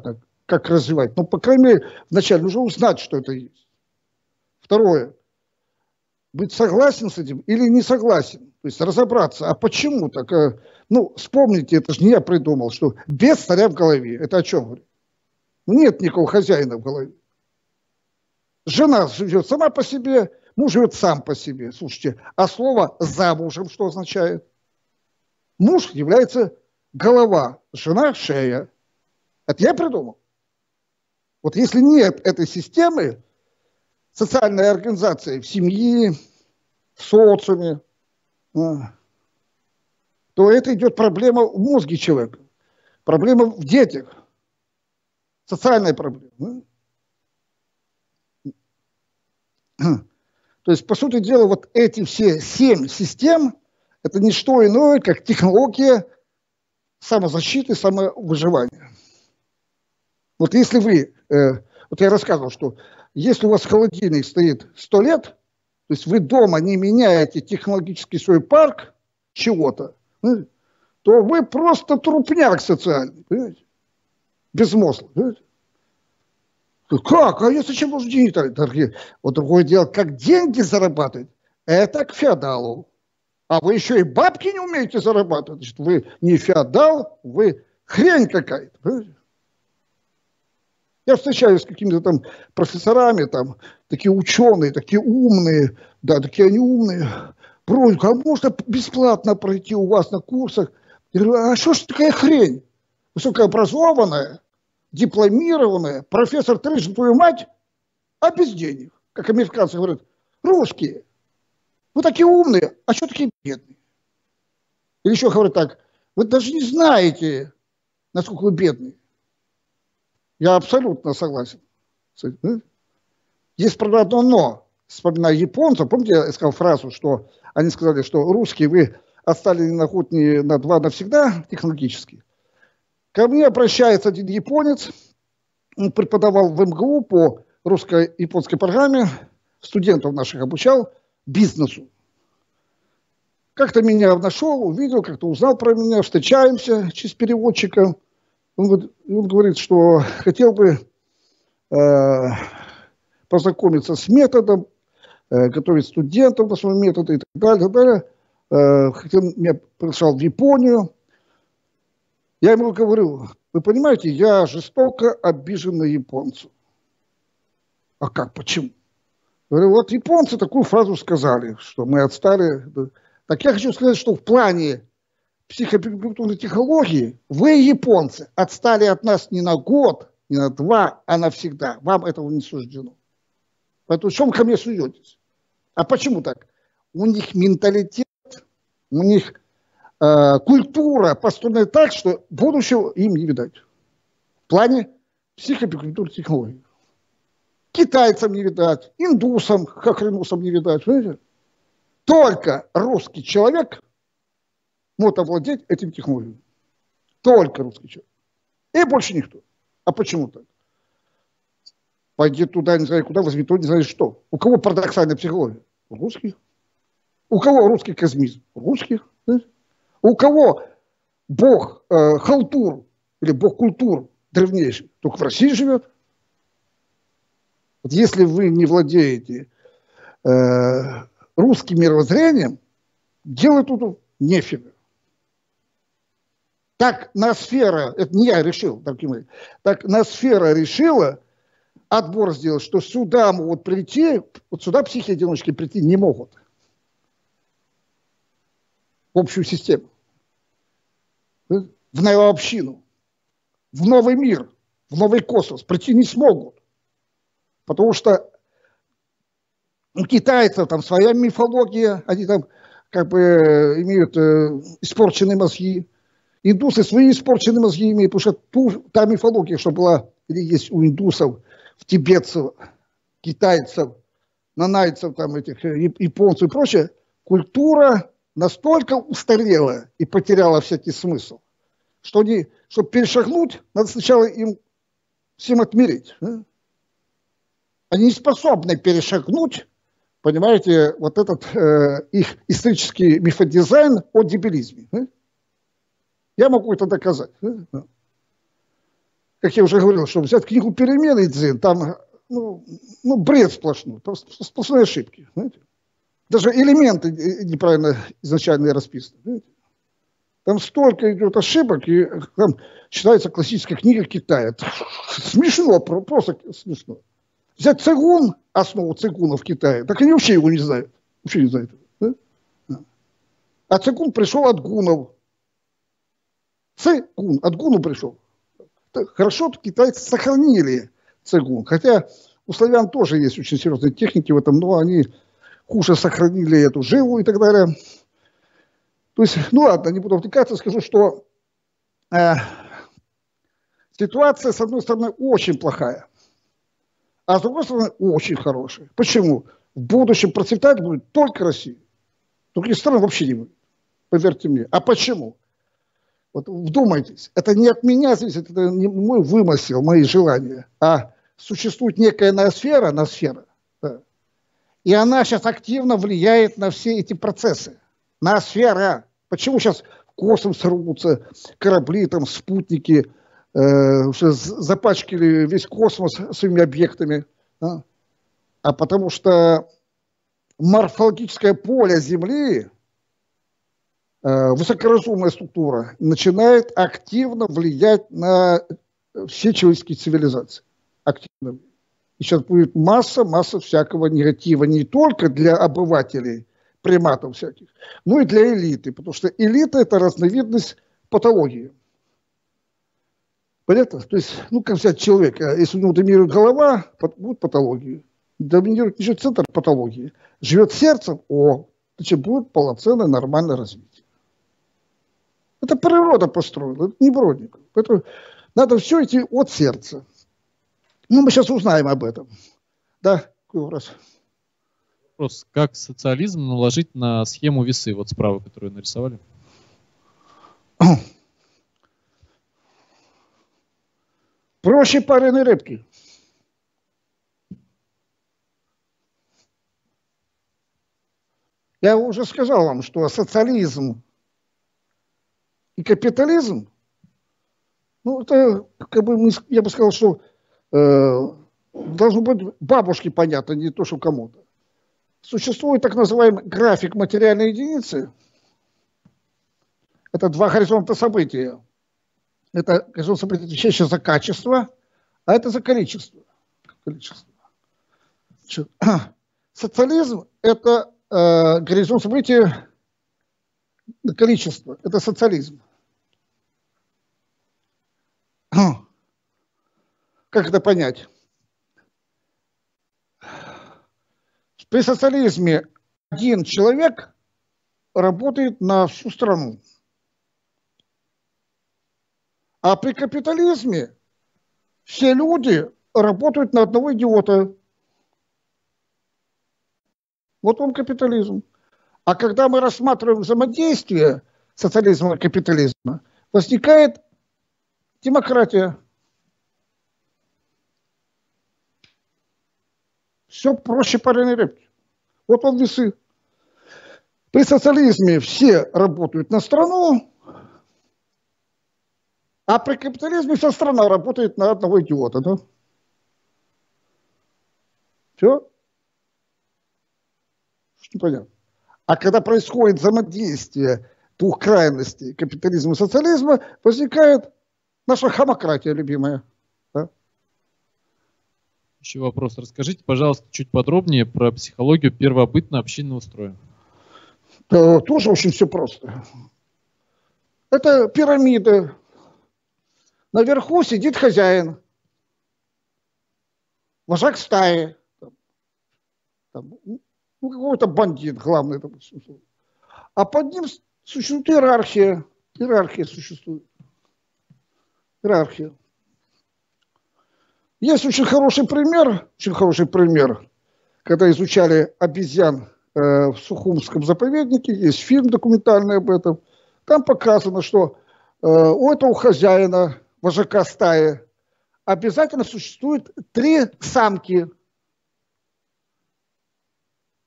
как развивать. Но, по крайней мере, вначале нужно узнать, что это есть. Второе. Быть согласен с этим или не согласен. То есть разобраться, а почему так? Ну, вспомните, это же не я придумал, что без царя в голове. Это о чем говорит? Нет никакого хозяина в голове. Жена живет сама по себе, муж живет сам по себе. Слушайте, а слово «замужем» что означает? Муж является голова, жена – шея. Это я придумал. Вот если нет этой системы, социальной организации в семье, в социуме, то это идет проблема в мозге человека, проблема в детях, социальная проблема. То есть, по сути дела, вот эти все семь систем, это не что иное, как технология самозащиты, самовыживания. Вот если вы, э, вот я рассказывал, что если у вас холодильник стоит сто лет, то есть вы дома не меняете технологический свой парк чего-то, ну, то вы просто трупняк социальный, понимаете? Безмозглый, понимаете? Как? А я зачем нужны деньги дорогие? Вот другое дело, как деньги зарабатывать, это к феодалу. А вы еще и бабки не умеете зарабатывать. Значит, вы не феодал, вы хрень какая-то. Понимаете? Я встречаюсь с какими-то там профессорами, там, такие ученые, такие умные, да, такие они умные. Бронька, а можно бесплатно пройти у вас на курсах? Я говорю, а что ж такая хрень? Высокообразованная, дипломированная, профессор трижды твою мать, а без денег. Как американцы говорят, русские, вы такие умные, а что такие бедные? Или еще говорят так, вы даже не знаете, насколько вы бедные. Я абсолютно согласен с этим. Есть, правда, одно но. Вспоминаю японцев, помните, я сказал фразу, что они сказали, что русские вы отстали на ход не на два навсегда технологически. Ко мне обращается один японец, он преподавал в эм гэ у по русско-японской программе, студентов наших обучал бизнесу. Как-то меня нашел, увидел, как-то узнал про меня, встречаемся через переводчика. Он, он говорит, что хотел бы э, познакомиться с методом, э, готовить студентов на свои методы и так далее. И так далее. Э, хотел, меня приглашал в Японию. Я ему говорю, вы понимаете, я жестоко обижен на японцев. А как, почему? Говорю, вот японцы такую фразу сказали, что мы отстали. Так я хочу сказать, что в плане психоперспективной технологии вы, японцы, отстали от нас не на год, не на два, а навсегда. Вам этого не суждено. Поэтому в чем ко мне суетесь? А почему так? У них менталитет, у них э, культура построена так, что будущего им не видать. В плане психоперспективной технологии. Китайцам не видать, индусам, хохренусам не видать. Понимаете? Только русский человек может овладеть этим технологией. Только русский человек. И больше никто. А почему так? Пойди туда, не знаю куда, возьми то, не знаю что. У кого парадоксальная психология? У русских. У кого русский космизм? У русских. У кого бог э, халтур или бог культур древнейший? Только в России живет. Вот если вы не владеете э, русским мировоззрением, делать тут нефига. Так ноосфера, это не я решил, так ноосфера решила отбор сделать, что сюда могут прийти, вот сюда психи-одиночки прийти не могут. В общую систему. В новую общину. В новый мир. В новый космос. Прийти не смогут. Потому что у китайцев там своя мифология, они там как бы имеют э, испорченные мозги. Индусы свои испорченные мозги имеют, потому что ту, та мифология, что была, или есть у индусов, в тибетцев, китайцев, нанайцев, там, этих, японцев и прочее, культура настолько устарела и потеряла всякий смысл, что они, чтобы перешагнуть, надо сначала им всем отмереть. Да? Они не способны перешагнуть, понимаете, вот этот э, их исторический мифодизайн о дебилизме. Да? Я могу это доказать. Да? как я уже говорил, что взять книгу «Перемены» и «Дзен», там ну, ну, бред сплошной, сплошные ошибки. Знаете? Даже элементы неправильно изначально расписаны. Знаете? Там столько идет ошибок, и там считается классическая книга Китая. Смешно, просто смешно. Взять цигун, основу цигуна в Китае, так они вообще его не знают. Вообще не знают. Да? А цигун пришел от гунов. Цигун, от гуну пришел. Хорошо, китайцы сохранили цигун. Хотя у славян тоже есть очень серьезные техники в этом, но они хуже сохранили эту живу и так далее. То есть, ну ладно, не буду втыкаться, скажу, что э, ситуация, с одной стороны, очень плохая, а с другой стороны, очень хорошая. Почему? В будущем процветать будет только Россия. Другие страны вообще не будет, поверьте мне. А почему? Вот вдумайтесь, это не от меня зависит, это не мой вымысел, мои желания, а существует некая ноосфера, ноосфера, да, и она сейчас активно влияет на все эти процессы. Ноосфера. Почему сейчас в космос рвутся корабли, там, спутники, э, запачкали весь космос своими объектами? Да? А потому что морфологическое поле Земли, э, высокоразумная структура, начинает активно влиять на все человеческие цивилизации. Активно. И сейчас будет масса, масса всякого негатива, не только для обывателей, приматов всяких, но и для элиты, потому что элита – это разновидность патологии. Понятно? То есть, ну, как взять человека, если у него доминирует голова, будет патология. Доминирует еще центр патологии. Живет сердцем, о, значит, будет полноценное нормальное развитие. Это природа построила, это не Бродников. Поэтому надо все идти от сердца. Ну, мы сейчас узнаем об этом. Да, какой раз. Вопрос, как социализм наложить на схему весы, вот справа, которую нарисовали? Проще пареной рыбки. Я уже сказал вам, что социализм и капитализм, ну, это, как бы, я бы сказал, что э, должно быть бабушке понятно, не то, что кому-то. Существует так называемый график материальной единицы. Это два горизонта события. Это горизонт события отвечающий за качество, а это за количество. количество. Социализм – это э, горизонт события количества. Это социализм. Как это понять? При социализме один человек работает на всю страну. А при капитализме все люди работают на одного идиота. Вот он капитализм. А когда мы рассматриваем взаимодействие социализма и капитализма, возникает демократия. Все проще пареной рыбки. Вот он весы. При социализме все работают на страну, а при капитализме вся страна работает на одного идиота. Да? Все? Что понятно. А когда происходит взаимодействие двух крайностей, капитализма и социализма, возникает наша хамократия любимая. Да? Еще вопрос. Расскажите, пожалуйста, чуть подробнее про психологию первобытно-общинного строя. Да, тоже очень все просто. Это пирамида. Наверху сидит хозяин, вожак стаи, там, там, ну, какой-то бандит главный. Там, а под ним существует иерархия. Иерархия существует. Иерархия. Есть очень хороший пример, очень хороший пример, когда изучали обезьян э, в Сухумском заповеднике, есть фильм документальный об этом. Там показано, что э, у этого хозяина, вожака стаи, обязательно существует три самки.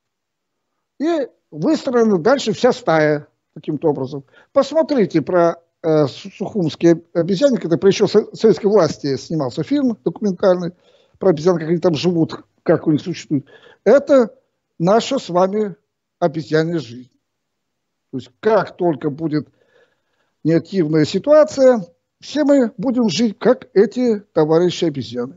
И выстроена дальше вся стая таким образом. Посмотрите про э, сухумские обезьяны, когда при еще советской власти снимался фильм документальный про обезьян, как они там живут, как у них существует. Это наша с вами обезьянья жизнь. То есть как только будет неактивная ситуация, все мы будем жить, как эти товарищи обезьяны.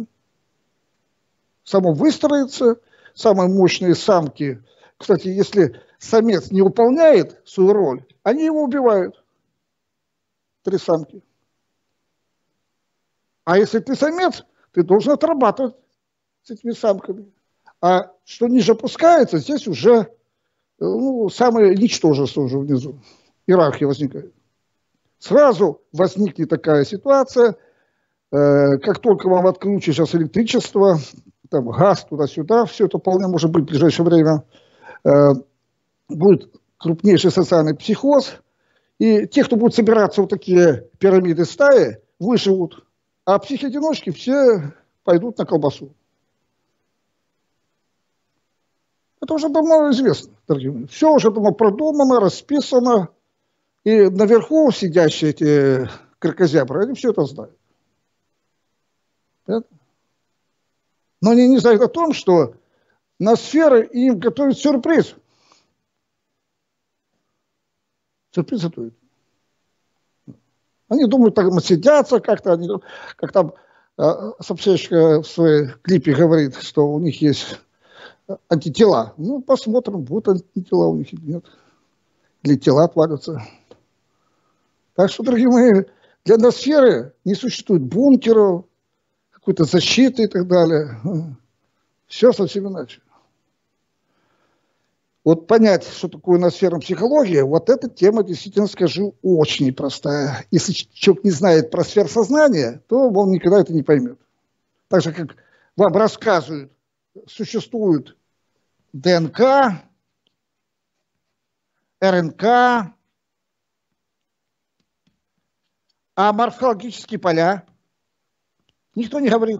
Само выстроится, самые мощные самки. Кстати, если самец не выполняет свою роль, они его убивают. Три самки. А если ты самец, ты должен отрабатывать с этими самками. А что ниже опускается, здесь уже ну, самое ничтожество уже внизу. Иерархия возникает. Сразу возникнет такая ситуация, э, как только вам отключат сейчас электричество, там газ туда-сюда, все это вполне может быть в ближайшее время, э, будет крупнейший социальный психоз, и те, кто будут собираться в такие пирамиды стаи, выживут, а психи-одиночки все пойдут на колбасу. Это уже давно известно, дорогие мои. Все уже давно продумано, расписано. И наверху сидящие эти кракозябры, они все это знают. Это? Но они не знают о том, что ноосфера им готовит сюрприз. Сюрприз готовит. Они думают, так сидятся как-то, они, как там э, Собчачка в своей клипе говорит, что у них есть антитела. Ну, посмотрим, будут антитела у них или нет. Или тела отвалятся. Так что, дорогие мои, для ноосферы не существует бункеров, какой-то защиты и так далее. Все совсем иначе. Вот понять, что такое ноосферная психология, вот эта тема, действительно скажу, очень непростая. Если человек не знает про сферосознание, то он никогда это не поймет. Так же, как вам рассказывают, существует ДНК, РНК, а морфологические поля никто не говорит.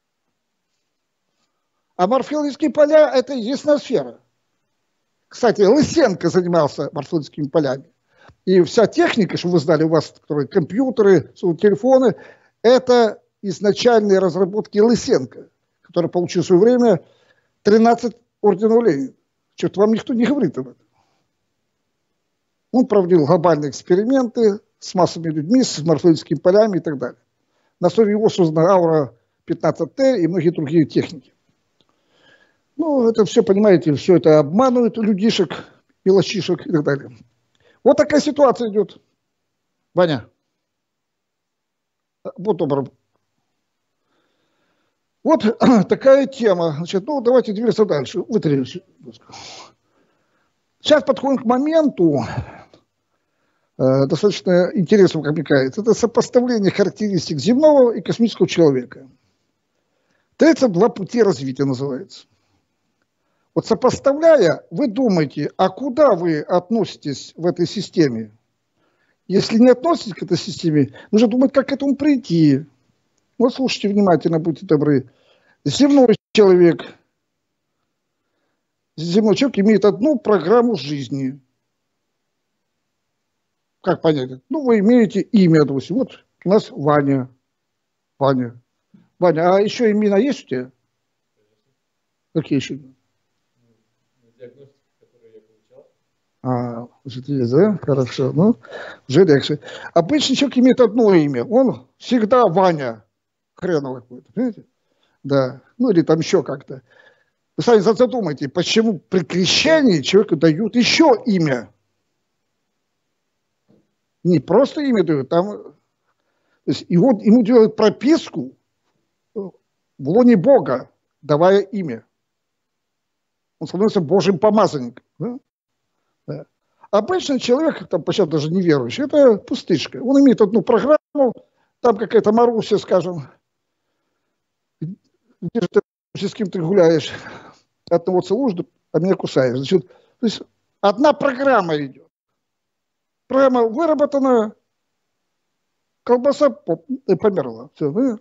А морфологические поля – это и есть ноосфера. Кстати, Лысенко занимался морфологическими полями. И вся техника, что вы знали, у вас которые, компьютеры, телефоны, это изначальные разработки Лысенко, который получил в свое время тринадцать орденов Ленина. Что-то вам никто не говорит об этом. Он проводил глобальные эксперименты с массовыми людьми, с морфологическими полями и так далее. На основе его создана аура пятнадцать Т и многие другие техники. Ну, это все, понимаете, все это обманывают людишек, мелочишек и так далее. Вот такая ситуация идет. Ваня. Вот добро. Вот такая тема. Значит, ну, давайте двигаться дальше. Вытри. Сейчас подходим к моменту, э, достаточно интересного, как мне кажется. Это сопоставление характеристик земного и космического человека. тридцать два пути развития называется. Вот сопоставляя, вы думаете, а куда вы относитесь в этой системе? Если не относитесь к этой системе, нужно думать, как к этому прийти. Вот слушайте внимательно, будьте добры. Земной человек, земной человек имеет одну программу жизни. Как понять? Ну, вы имеете имя, допустим. Вот у нас Ваня. Ваня. Ваня, а еще имена есть у тебя? Какие еще? Диагностика, которую я получал. А, уже есть, да? Хорошо. Ну, уже легче. Обычный человек имеет одно имя. Он всегда Ваня. Хреново какой-то. Понимаете? Да. Ну, или там еще как-то. Вы сами задумайте, почему при крещении человеку дают еще имя. Не просто имя дают, там... То есть его, ему делают прописку в лоне Бога, давая имя. Он становится Божьим помазанником. Да? Да. Обычный человек, там, почему даже неверующий, это пустышка. Он имеет одну программу, там какая-то Маруся, скажем, где же ты с кем ты гуляешь, одного целуешь, а меня кусаешь. Значит, то есть одна программа идет. Программа выработана, колбаса померла. Все, да?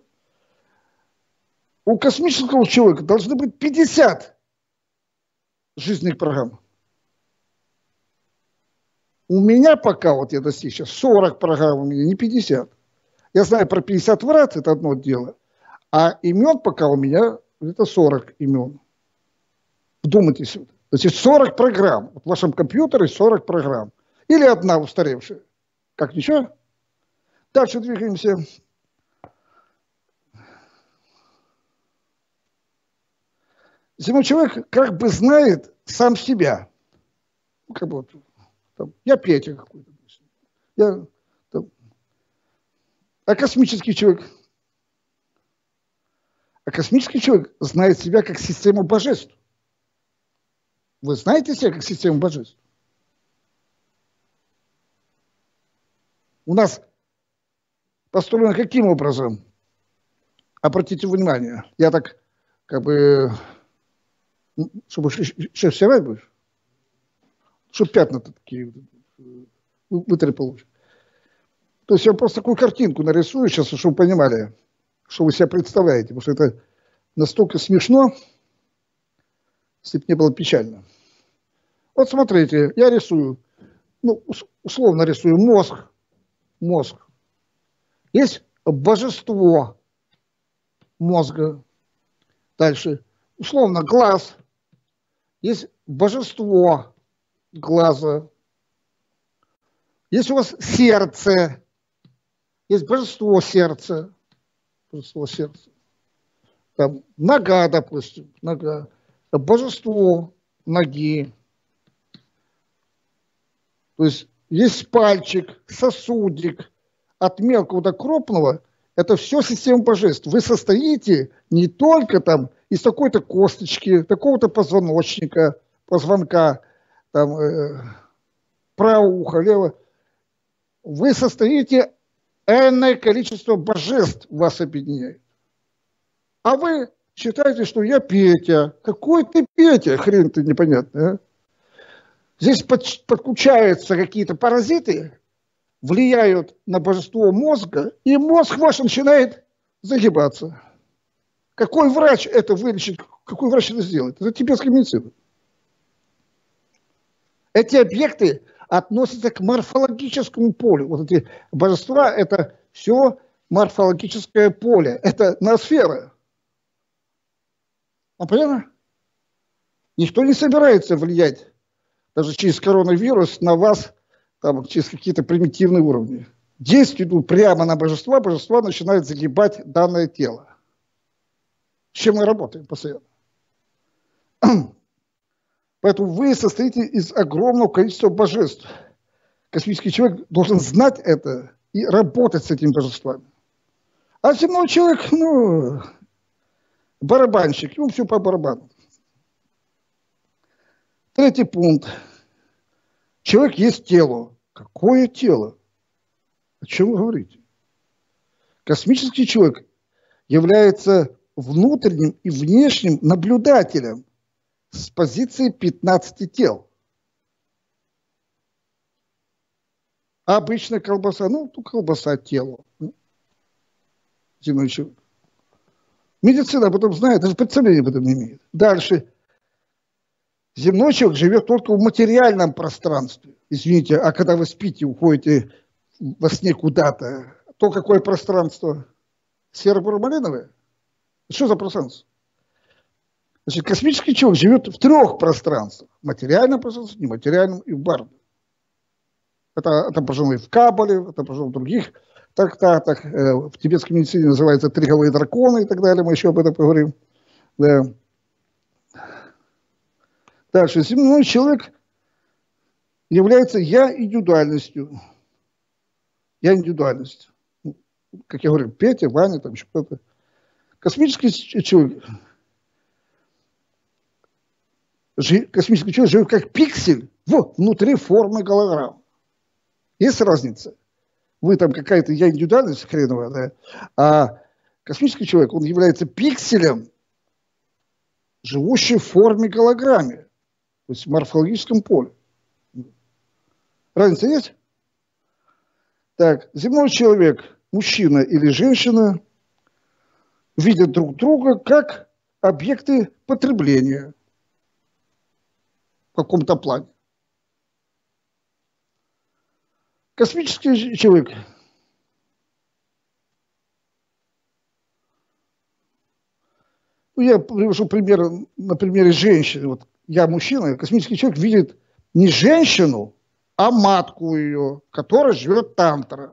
У космического человека должны быть пятьдесят жизненных программ. У меня пока, вот я достиг сейчас, сорок программ у меня, не пятьдесят. Я знаю про пятьдесят врат, это одно дело. А имен пока у меня, это сорок имен. Вдумайтесь. Значит, сорок программ. В вашем компьютере сорок программ. Или одна устаревшая. Как, ничего? Дальше двигаемся. Земной человек как бы знает сам себя. Как бы вот, там, я Петя какой-то. Я, там, а космический человек? А космический человек знает себя как систему божеств. Вы знаете себя как систему божеств? У нас построено каким образом? Обратите внимание, я так, как бы, чтобы сейчас севать будешь, чтобы пятна такие вытрепал. То есть я просто такую картинку нарисую сейчас, чтобы вы понимали, что вы себя представляете, потому что это настолько смешно, если бы не было печально. Вот смотрите, я рисую, ну, условно рисую мозг, мозг. Есть божество мозга. Дальше, условно, глаз. Есть божество глаза. Есть у вас сердце. Есть божество сердца. Божество сердца. Там нога, допустим, нога. Божество ноги. То есть есть пальчик, сосудик. От мелкого до крупного это все система божеств. Вы состоите не только там из такой-то косточки, такого-то позвоночника, позвонка, там, э, правое ухо, лево. Вы состоите, энное количество божеств вас объединяет. А вы считаете, что я Петя. Какой ты Петя? Хрен ты непонятный, а? Здесь под, подключаются какие-то паразиты, влияют на божество мозга, и мозг ваш начинает загибаться. Какой врач это вылечит? Какой врач это сделает? Это тибетская медицина. Эти объекты относятся к морфологическому полю. Вот эти божества – это все морфологическое поле. Это ноосфера. А понятно? Никто не собирается влиять даже через коронавирус на вас там, через какие-то примитивные уровни. Действия идут прямо на божества, божества начинают загибать данное тело. С чем мы работаем постоянно. Поэтому вы состоите из огромного количества божеств. Космический человек должен знать это и работать с этими божествами. А земной человек, ну, барабанщик, ему все по барабану. Третий пункт. Человек есть тело. Какое тело? О чем вы говорите? Космический человек является внутренним и внешним наблюдателем с позиции пятнадцати тел. А обычная колбаса, ну, тут колбаса тело. Земной человек. Медицина об этом знает, даже представления об этом не имеет. Дальше. Земной человек живет только в материальном пространстве. Извините, а когда вы спите, уходите во сне куда-то, то какое пространство? Серо-буро-малиновое? Что за пространство? Значит, космический человек живет в трех пространствах. В материальном пространстве, нематериальном и в барде. Это отображено и в Кабале, это отображено в других трактатах. В тибетской медицине называется триголовые драконы и так далее. Мы еще об этом поговорим. Да. Дальше. Земной человек является я-индивидуальностью. Я-индивидуальность. Как я говорю, Петя, Ваня, там еще кто-то. Космический человек, космический человек живет как пиксель внутри формы голограммы. Есть разница? Вы там какая-то я-индивидуальность хреновая, да? А космический человек, он является пикселем, живущий в форме голограммы. То есть в морфологическом поле. Разница есть? Так, земной человек, мужчина или женщина, видят друг друга как объекты потребления в каком-то плане. Космический человек. Ну, я привожу пример на примере женщины. Вот я мужчина, космический человек видит не женщину, а матку ее, которая живет тантра.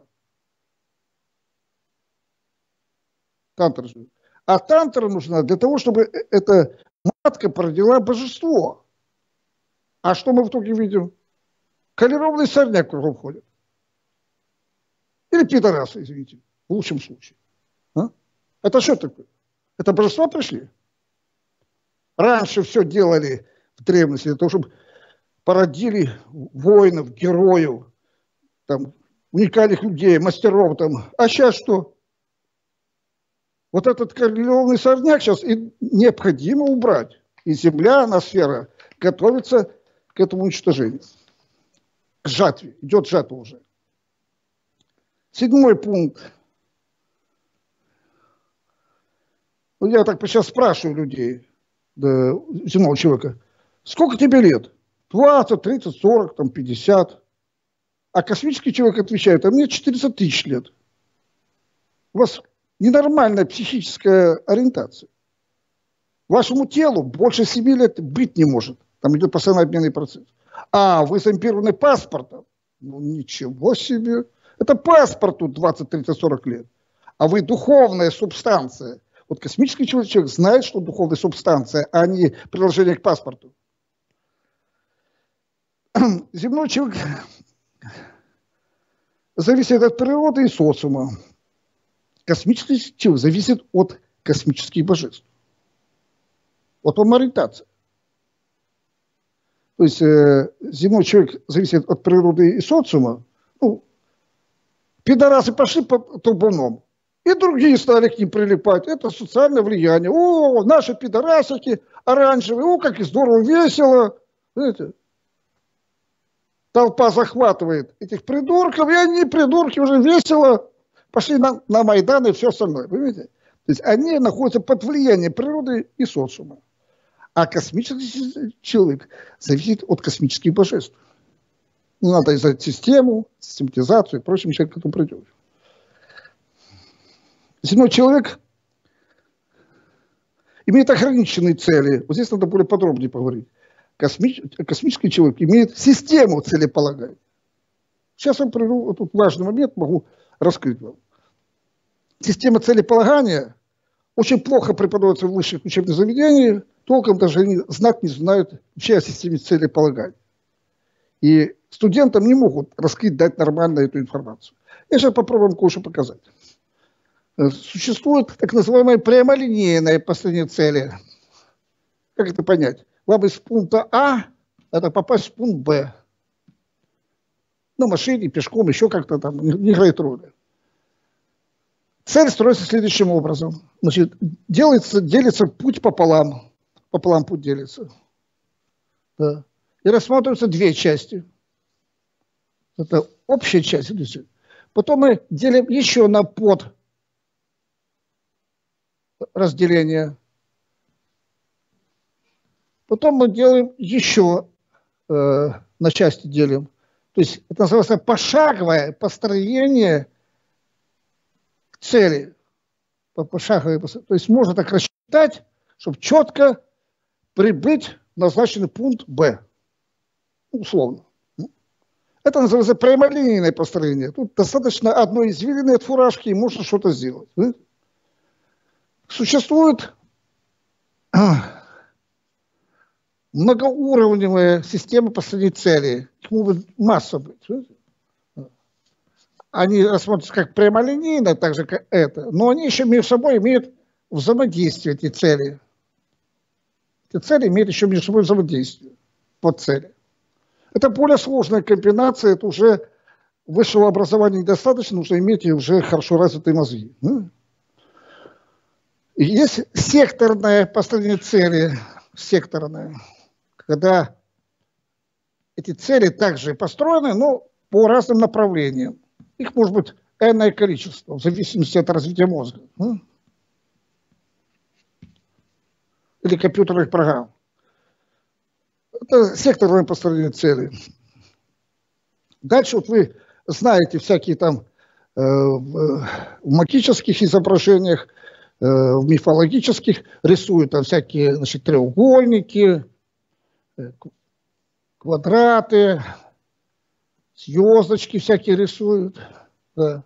Тантра живет. А тантра нужна для того, чтобы эта матка породила божество. А что мы в итоге видим? Колерованный сорняк кругом ходит. Или пидорасы, извините, в лучшем случае. А? Это что такое? Это божества пришли? Раньше все делали в древности для того, чтобы породили воинов, героев, там, уникальных людей, мастеров. Там. А сейчас что? Вот этот колерованный сорняк сейчас и необходимо убрать. И земля, ноосфера готовится к этому уничтожению. К жатве. Идет жатва уже. Седьмой пункт. Ну, я так сейчас спрашиваю людей, да, земного человека, сколько тебе лет? двадцать, тридцать, сорок, там, пятьдесят. А космический человек отвечает, а мне четыреста тысяч лет. У вас ненормальная психическая ориентация. Вашему телу больше семи лет быть не может. Там идет постоянный обменный процесс. А, вы зомбированы паспортом? Ну, ничего себе. Это паспорту двадцать, тридцать, сорок лет. А вы духовная субстанция. Вот космический человек знает, что духовная субстанция, а не приложение к паспорту. Земной человек зависит от природы и социума. Космический человек зависит от космических божеств. Вот вам ориентация. То есть э, земной человек зависит от природы и социума. Ну, пидорасы пошли по трубуном, и другие стали к ним прилипать. Это социальное влияние. О, наши пидорасики оранжевые, о, как и здорово, весело. Знаете, толпа захватывает этих придурков, и они, придурки, уже весело пошли на, на Майдан и все остальное. Понимаете? То есть они находятся под влиянием природы и социума. А космический человек зависит от космических божеств. Не надо изучать систему, систематизацию и прочим, человек к этому придет. Земной человек имеет ограниченные цели. Вот здесь надо более подробнее поговорить. Косми... Космический человек имеет систему целеполагания. Сейчас я приведу этот важный момент, могу раскрыть вам. Система целеполагания очень плохо преподается в высших учебных заведениях, толком даже они знать не знают вообще о системе целеполагания. И студентам не могут раскрыть, дать нормально эту информацию. Я сейчас попробую вам кое-что показать. Существует так называемое прямолинейное построение цели. Как это понять? Вам из пункта А надо попасть в пункт Б. На машине, пешком, еще как-то там, не играет роли. Цель строится следующим образом. Значит, делается, делится путь пополам. Пополам путь делится. Да. И рассматриваются две части. Это общая часть. Потом мы делим еще на под разделение. Потом мы делаем еще э, на части делим. То есть это называется пошаговое построение цели. Пошаговое построение. То есть можно так рассчитать, чтобы четко прибыть в назначенный пункт Б. Условно. Это называется прямолинейное построение. Тут достаточно одной извилины от фуражки, и можно что-то сделать. Существует многоуровневая система построения целей. Их может масса быть. Они рассматриваются как прямолинейно, так же как это, но они еще между собой имеют взаимодействие, эти цели. Эти цели имеют еще между собой взаимодействие по цели. Это более сложная комбинация, это уже высшего образования недостаточно, нужно иметь уже хорошо развитые мозги. И есть секторное построение цели, секторное, когда эти цели также построены, но по разным направлениям. Их может быть энное количество, в зависимости от развития мозга. Или компьютерных программ. Это секторное построение цели. Дальше вот вы знаете, всякие там э, в магических изображениях, э, в мифологических рисуют там всякие, значит, треугольники, э, квадраты, звездочки всякие рисуют. Да.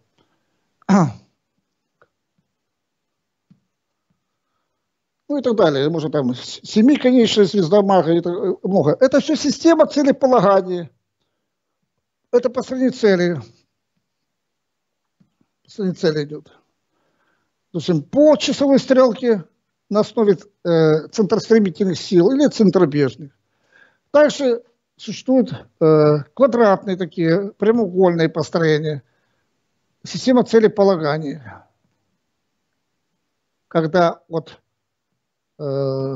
Ну и так далее. Может, там семиконечная звезда Мага, это много. Это все система целеполагания. Это построение цели. Построение цели идет. Допустим, по часовой стрелке на основе э, центростремительных сил или центробежных. Также существуют э, квадратные такие, прямоугольные построения. Система целеполагания. Когда вот э,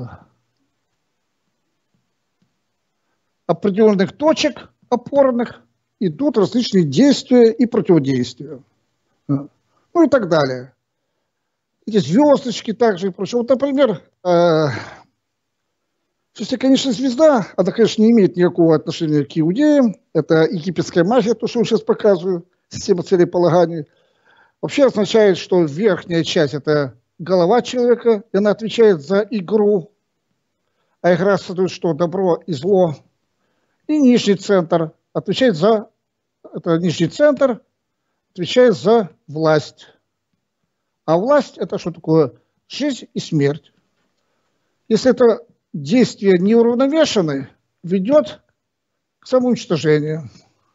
определенных точек опорных идут различные действия и противодействия. Ну и так далее. Эти звездочки также и прочее. Вот, например, э, если, конечно, звезда, она, конечно, не имеет никакого отношения к иудеям. Это египетская магия, то, что я сейчас показываю, система целеполагания. Вообще означает, что верхняя часть – это голова человека, и она отвечает за игру. А игра создает что? Добро и зло. И нижний центр отвечает за, это нижний центр отвечает за власть. А власть – это что такое? Жизнь и смерть. Если это действие неуравновешенное, ведет к самоуничтожению.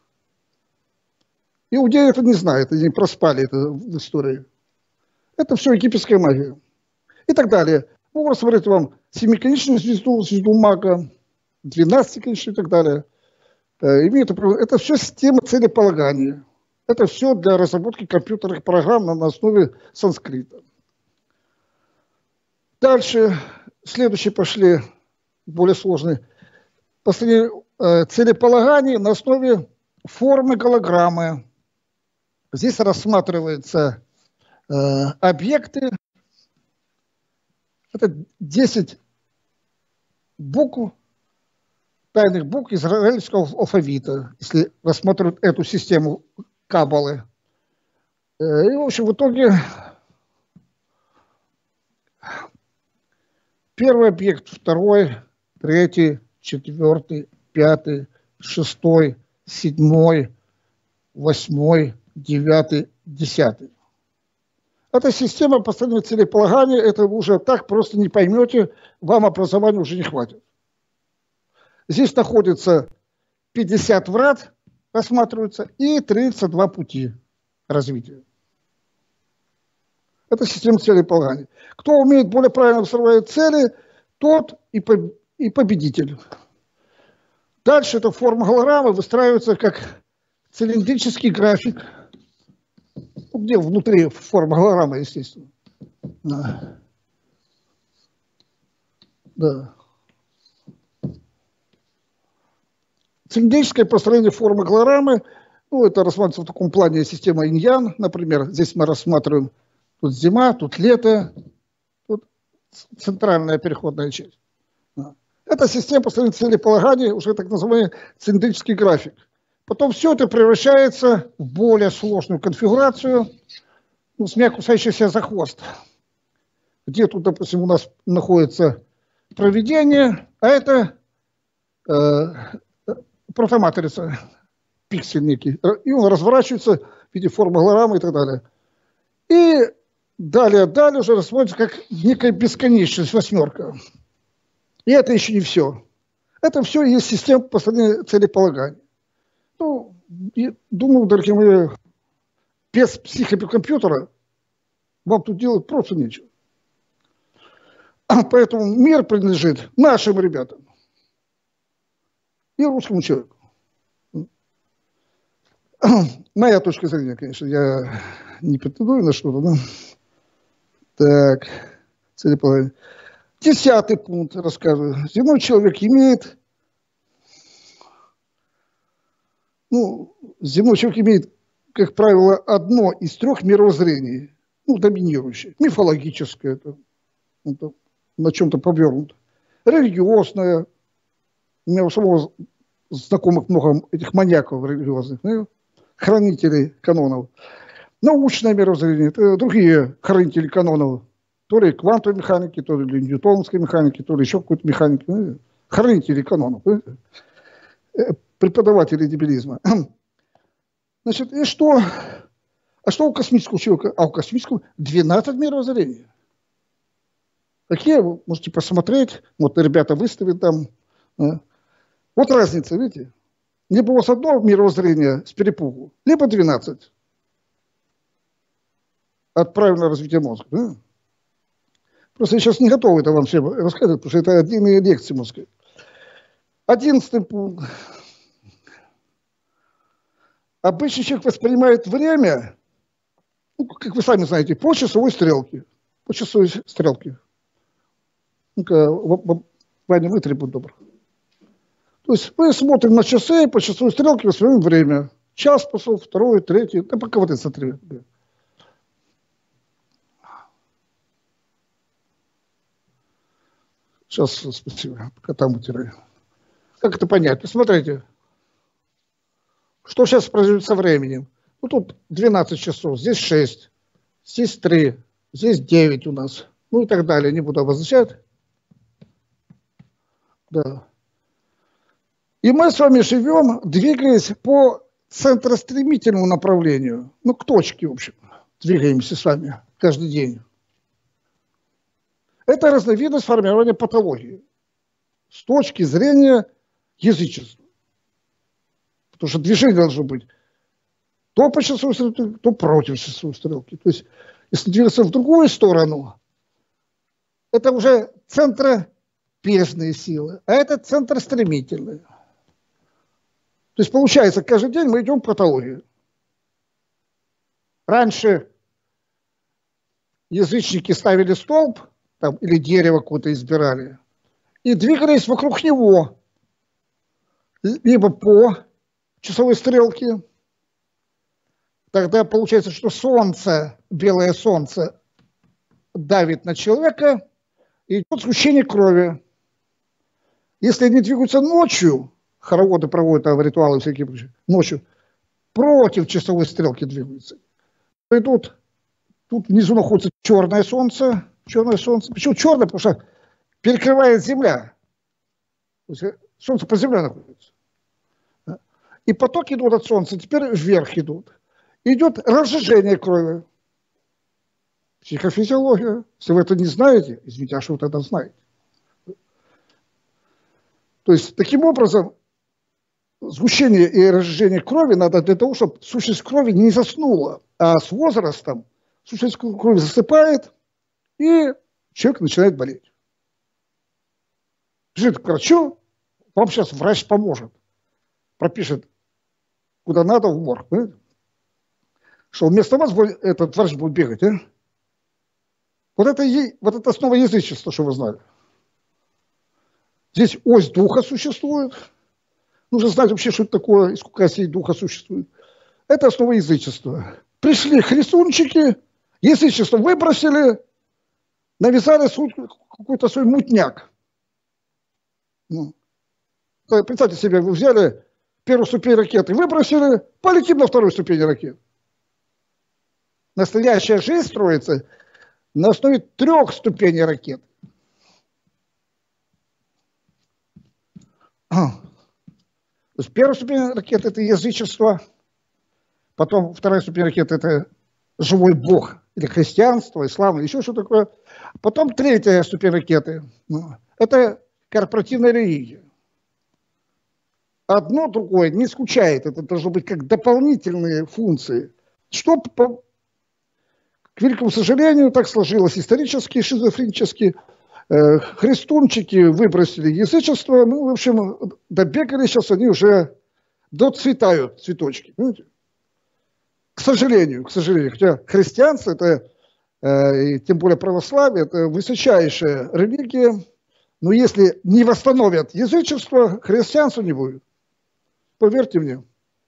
Иудеи это не знают, они проспали это в истории. Это все египетская магия. И так далее. Могу рассмотреть вам семиконечную звезду, звезду Мага, двенадцатиконечную и так далее. Это все система целеполагания. Это все для разработки компьютерных программ на основе санскрита. Дальше, следующие пошли, более сложные. После э, целеполагания на основе формы голограммы. Здесь рассматриваются э, объекты. Это десять букв, тайных букв израильского алфавита, если рассматривать эту систему Каббалы. И, в общем, в итоге первый объект, второй, третий, четвертый, пятый, шестой, седьмой, восьмой, девятый, десятый. Эта система построения целеполагания, это вы уже так просто не поймете, вам образования уже не хватит. Здесь находится пятьдесят врат, рассматриваются, и тридцать два пути развития. Это система целеполагания. Кто умеет более правильно выстраивать цели, тот и, по, и победитель. Дальше эта форма голограммы выстраивается как цилиндрический график, где внутри форма голограммы, естественно. Да. Да. Цилиндрическое построение формы голограммы, ну, это рассматривается в таком плане система инь-ян, например. Здесь мы рассматриваем тут зима, тут лето, тут центральная переходная часть. Это система построения целеполагания, уже так называемый цилиндрический график. Потом все это превращается в более сложную конфигурацию, ну, змея, кусающаяся за хвост. Где тут, допустим, у нас находится проведение, а это э, протоматрица, пиксель некий. И он разворачивается в виде формы голограммы и так далее. И далее, далее уже рассматривается как некая бесконечность, восьмерка. И это еще не все. Это все есть система построения целеполагания. Ну, и, думаю, дорогие мои, без психокомпьютера вам тут делать просто нечего. Поэтому мир принадлежит нашим ребятам и русскому человеку. Моя точка зрения, конечно, я не претендую на что-то, но... Так, целеполагание. Десятый пункт рассказываю. Земной человек имеет... Ну, земной человек имеет, как правило, одно из трех мировоззрений. Ну, доминирующее. Мифологическое, это, это на чем-то повернуто. Религиозное. У меня у самого знакомых много этих маньяков религиозных. Ну, хранителей канонов. Научное мировоззрение, это другие хранители канонов. То ли квантовой механики, то ли ньютоновской механики, то ли еще какой-то механики. Хранители канонов. Преподаватели дебилизма. Значит, и что? А что у космического человека? А у космического двенадцать мировоззрений. Какие вы можете посмотреть. Вот ребята выставят там. Вот разница, видите? Либо у вас одно мировоззрение с перепугу, либо двенадцать. От правильного развития мозга. Да? Просто я сейчас не готов это вам всем рассказывать, потому что это отдельные лекции, можно сказать. Одиннадцатый пункт. Обычный человек воспринимает время, ну, как вы сами знаете, по часовой стрелке. По часовой стрелке. Ну-ка, Ваня, вытри, будь добр. То есть мы смотрим на часы, по часовой стрелке воспринимаем время. Час пошел, второй, третий. Да пока вот это смотри. Сейчас, спасибо, пока там вытираю. Как это понять? Посмотрите. Что сейчас произойдет со временем? Ну, тут двенадцать часов, здесь шесть, здесь три, здесь девять у нас. Ну и так далее. Не буду обозначать. Да. И мы с вами живем, двигаясь по центростремительному направлению. Ну, к точке, в общем. Двигаемся с вами каждый день. Это разновидность формирования патологии с точки зрения язычества. Потому что движение должно быть то по часовой стрелке, то против часовой стрелки. То есть, если двигаться в другую сторону, это уже центробежные силы, а это центростремительные. То есть, получается, каждый день мы идем в патологию. Раньше язычники ставили столб, там, или дерево какое-то избирали, и двигались вокруг него, либо по часовой стрелке. Тогда получается, что солнце, белое солнце, давит на человека, и идет сгущение крови. Если они двигаются ночью, хороводы проводят там ритуалы всякие прочие, ночью, против часовой стрелки двигаются. Идут, тут внизу находится черное солнце, черное солнце. Почему черное? Потому что перекрывает земля. Солнце под землей находится. И потоки идут от солнца, теперь вверх идут. Идет разжижение крови. Психофизиология. Если вы это не знаете, извините, а что вы тогда знаете? То есть, таким образом, сгущение и разжижение крови надо для того, чтобы сущность крови не заснула, а с возрастом сущность крови засыпает, и человек начинает болеть. Бежит к врачу, вам сейчас врач поможет. Пропишет, куда надо, в морг. Понимаете? Что вместо вас этот врач будет бегать. А? Вот, это, вот это основа язычества, что вы знали. Здесь ось духа существует. Нужно знать вообще, что это такое, и сколько осей духа существует. Это основа язычества. Пришли христунчики, язычество выбросили, навязали какой-то свой мутняк. Ну, представьте себе, вы взяли первую ступень ракеты, выбросили, полетим на вторую ступень ракет. Настоящая жизнь строится на основе трех ступеней ракет. То есть первая ступень ракеты – это язычество, потом вторая ступень ракеты – это живой Бог, или христианство, ислам, или еще что такое. Потом третья ступень ракеты – это корпоративная религия. Одно другое не исключает, это должно быть как дополнительные функции. Что, по, к великому сожалению, так сложилось исторически, шизофренически. Э, христунчики выбросили язычество, ну, в общем, добегали, сейчас они уже доцветают, цветочки. Понимаете? К сожалению, к сожалению, хотя христианство, это, э, и тем более православие, это высочайшая религия, но если не восстановят язычество, христианства не будет. Поверьте мне.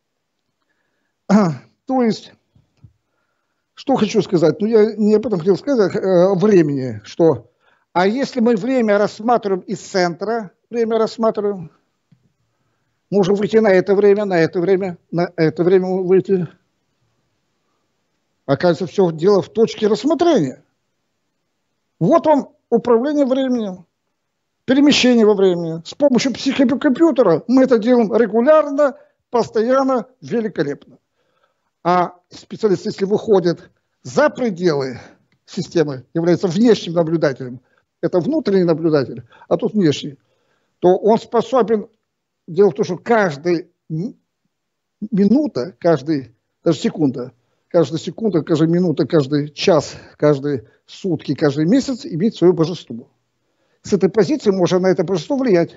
А, то есть, что хочу сказать, ну я не об этом хотел сказать, о времени, что, а если мы время рассматриваем из центра, время рассматриваем, Можем выйти на это время, на это время, на это время выйти. Оказывается, все дело в точке рассмотрения. Вот вам управление временем, перемещение во времени. С помощью психокомпьютера мы это делаем регулярно, постоянно, великолепно. А специалист, если выходит за пределы системы, является внешним наблюдателем, это внутренний наблюдатель, а тут внешний, то он способен делать то, что каждая минута, каждая даже секунда, каждая секунда, каждая минута, каждый час, каждые сутки, каждый месяц иметь свое божество. С этой позиции можно на это божество влиять.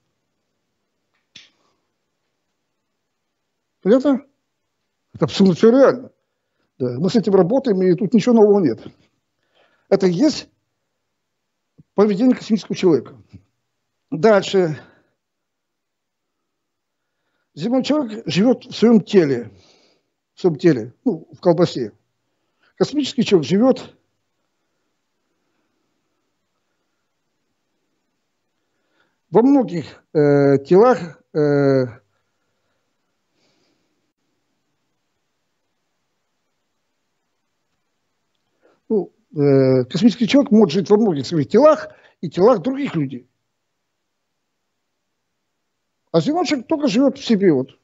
Понятно? Это абсолютно все реально. Да. Мы с этим работаем, и тут ничего нового нет. Это и есть поведение космического человека. Дальше. Земной человек живет в своем теле. В своем теле, ну, в колбасе. Космический человек живет во многих э, телах. Э, ну, э, космический человек может жить во многих своих телах и телах других людей. А земной человек только живет в себе. Вот.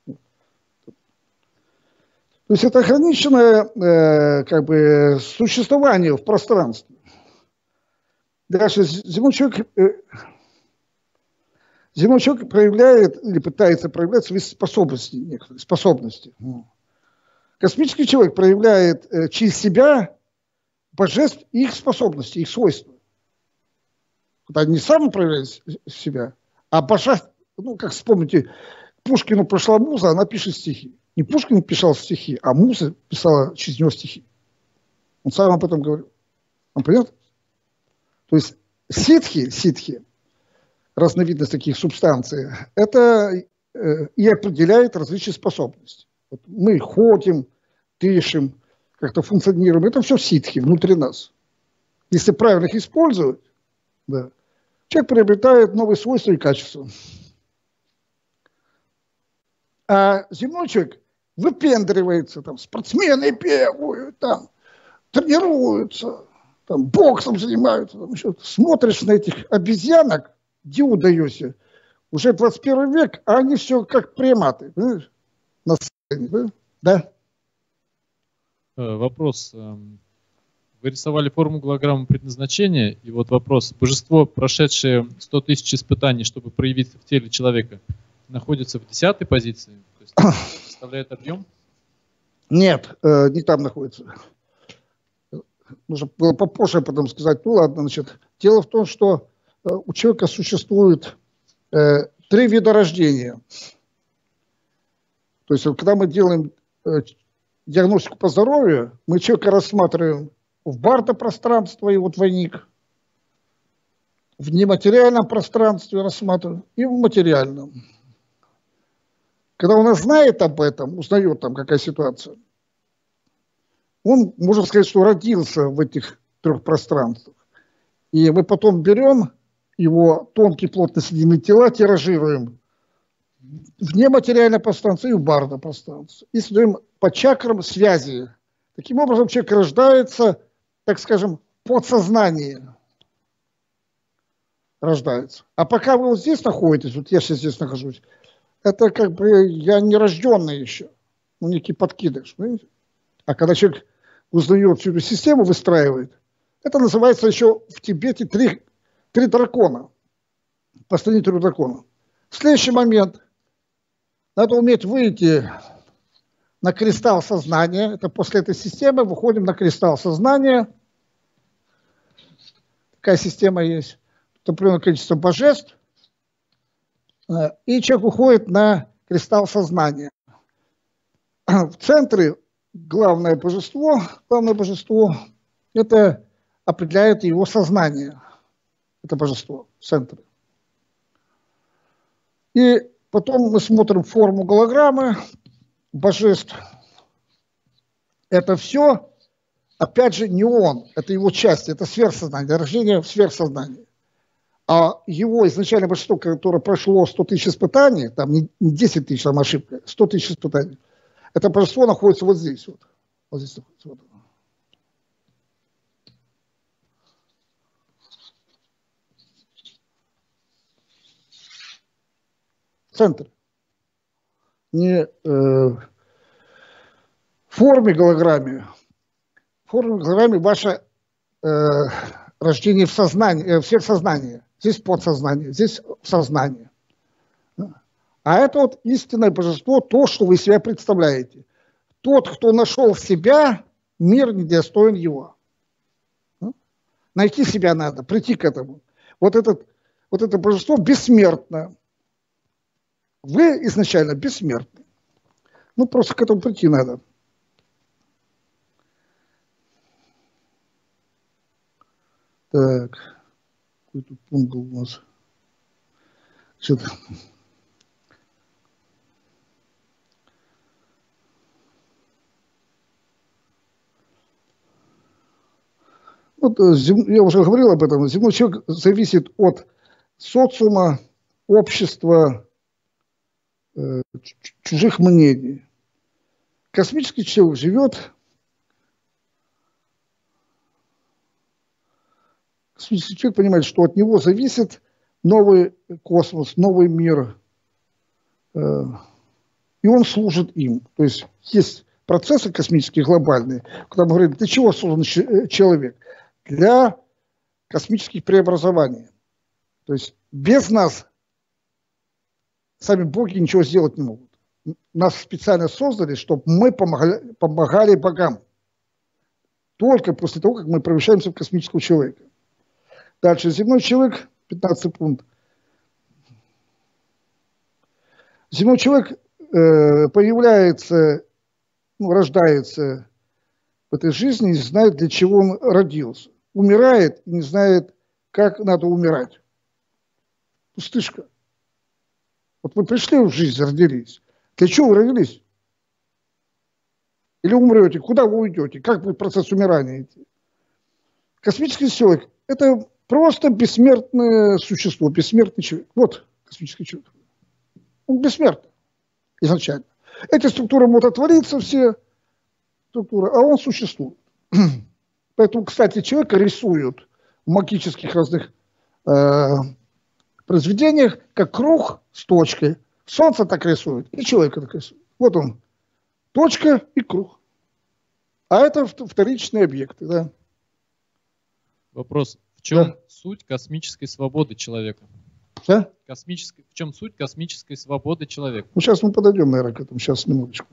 То есть это ограниченное э, как бы, существование в пространстве. Дальше земной человек, э, земной человек проявляет или пытается проявлять свои способности, некоторые способности. Космический человек проявляет э, через себя божеств их способности, их свойства. Вот они не сами проявляют себя, а божество. Ну, как вспомните, Пушкину пришла муза, она пишет стихи. Не Пушкин писал стихи, а муза писала через него стихи. Он сам об этом говорил. Вам понятно? То есть ситхи, ситхи, разновидность таких субстанций, это э, и определяет различные способности. Вот мы ходим, дышим, как-то функционируем. Это все ситхи внутри нас. Если правильно их использовать, да, человек приобретает новые свойства и качества. А земной человек выпендривается, там, спортсмены бегают, там, тренируются, там, боксом занимаются. Там, еще. Смотришь на этих обезьянок, диву даешься. Уже двадцать первый век, а они все как приматы. Понимаешь? На сцене, да? Вопрос. Вы рисовали форму голограммы предназначения, и вот вопрос. Божество, прошедшее сто тысяч испытаний, чтобы проявиться в теле человека, находится в десятой позиции? То есть составляет объем? Нет, э, не там находится. Нужно было попозже потом сказать. Ну ладно, значит. Дело в том, что э, у человека существует э, три вида рождения. То есть, вот, когда мы делаем э, диагностику по здоровью, мы человека рассматриваем в барто-пространстве, и вот двойник, в нематериальном пространстве рассматриваем и в материальном. Когда он знает об этом, узнает там, какая ситуация, он, можно сказать, что родился в этих трех пространствах. И мы потом берем его тонкие плотные соединенные тела, тиражируем в нематериальное пространство и в барное пространство. И создаем по чакрам связи. Таким образом, человек рождается, так скажем, в подсознании. Рождается. А пока вы вот здесь находитесь, вот я сейчас здесь нахожусь, это как бы я не рожденный еще. Ну, некий подкидыш. Понимаете? А когда человек узнает всю эту систему, выстраивает, это называется еще в Тибете три, три дракона. Последние три дракона. В следующий момент надо уметь выйти на кристалл сознания. Это после этой системы выходим на кристалл сознания. Такая система есть. Это определенное количество божеств. И человек уходит на кристалл сознания. В центре главное божество, главное божество, это определяет его сознание. Это божество в центре. И потом мы смотрим форму голограммы божеств. Это все, опять же, не он, это его часть, это сверхсознание, рождение в сверхсознании. А его изначально большинство, которое прошло сто тысяч испытаний, там не десять тысяч, там ошибка, сто тысяч испытаний, это большинство находится вот здесь. Вот, вот здесь находится. Вот. Центр. Не э, в форме голограмме. В форме голограмме ваше э, рождение в сознании, э, в сверхсознании. Здесь подсознание, здесь сознание. А это вот истинное божество, то, что вы себя представляете. Тот, кто нашел в себя, мир не достоин его. Найти себя надо, прийти к этому. Вот, этот, вот это божество бессмертно. Вы изначально бессмертны. Ну, просто к этому прийти надо. Так. Какой тут пункт был у нас? Что-то... Вот, я уже говорил об этом. Земной человек зависит от социума, общества, э, чужих мнений. Космический человек живет... Космический человек понимает, что от него зависит новый космос, новый мир. Э, и он служит им. То есть есть процессы космические, глобальные, когда мы говорим, для чего создан человек? Для космических преобразований. То есть без нас сами боги ничего сделать не могут. Нас специально создали, чтобы мы помогали, помогали богам. Только после того, как мы превращаемся в космического человека. Дальше. Земной человек, пятнадцатый пункт. Земной человек э, появляется, ну, рождается в этой жизни и не знает, для чего он родился. Умирает и не знает, как надо умирать. Пустышка. Вот вы пришли в жизнь, родились. Для чего вы родились? Или умрете? Куда вы уйдете? Как будет процесс умирания идти? Космический человек – это просто бессмертное существо, бессмертный человек. Вот космический человек. Он бессмертный изначально. Эти структуры могут отвалиться, все структуры, а он существует. Поэтому, кстати, человека рисуют в магических разных э, произведениях, как круг с точкой. Солнце так рисует, и человека так рисует. Вот он, точка и круг. А это вторичные объекты, да. Вопрос. В чем да. суть космической свободы человека? Да? Космической, в чем суть космической свободы человека? Ну, сейчас мы подойдем, наверное, к этому. Сейчас, минуточку.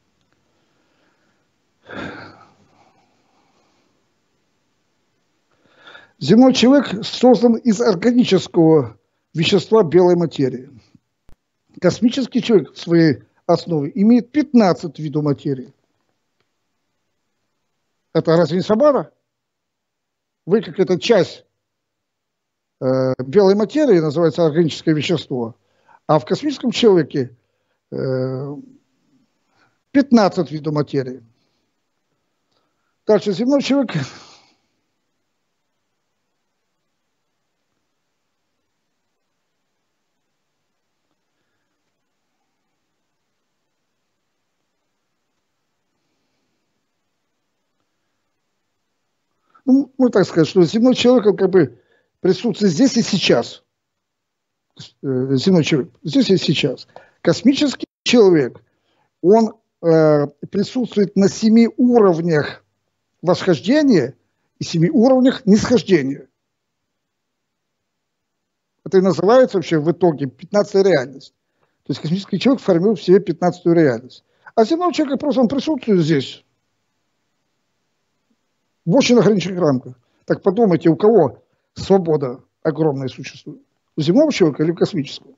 Земной человек создан из органического вещества белой материи. Космический человек в своей основе имеет пятнадцать видов материи. Это разве не собака? Вы как это часть э, белой материи, называется органическое вещество, а в космическом человеке э, пятнадцать видов материи. Дальше земной человек... Ну, можно так сказать, что земной человек, он как бы присутствует здесь и сейчас. Земной человек здесь и сейчас. Космический человек, он э, присутствует на семи уровнях восхождения и семи уровнях нисхождения. Это и называется вообще в итоге пятнадцатая реальность. То есть космический человек формирует в себе пятнадцатую реальность. А земной человек просто он присутствует здесь. В очень ограниченных рамках. Так подумайте, у кого свобода огромная существует? У земного человека или у космического?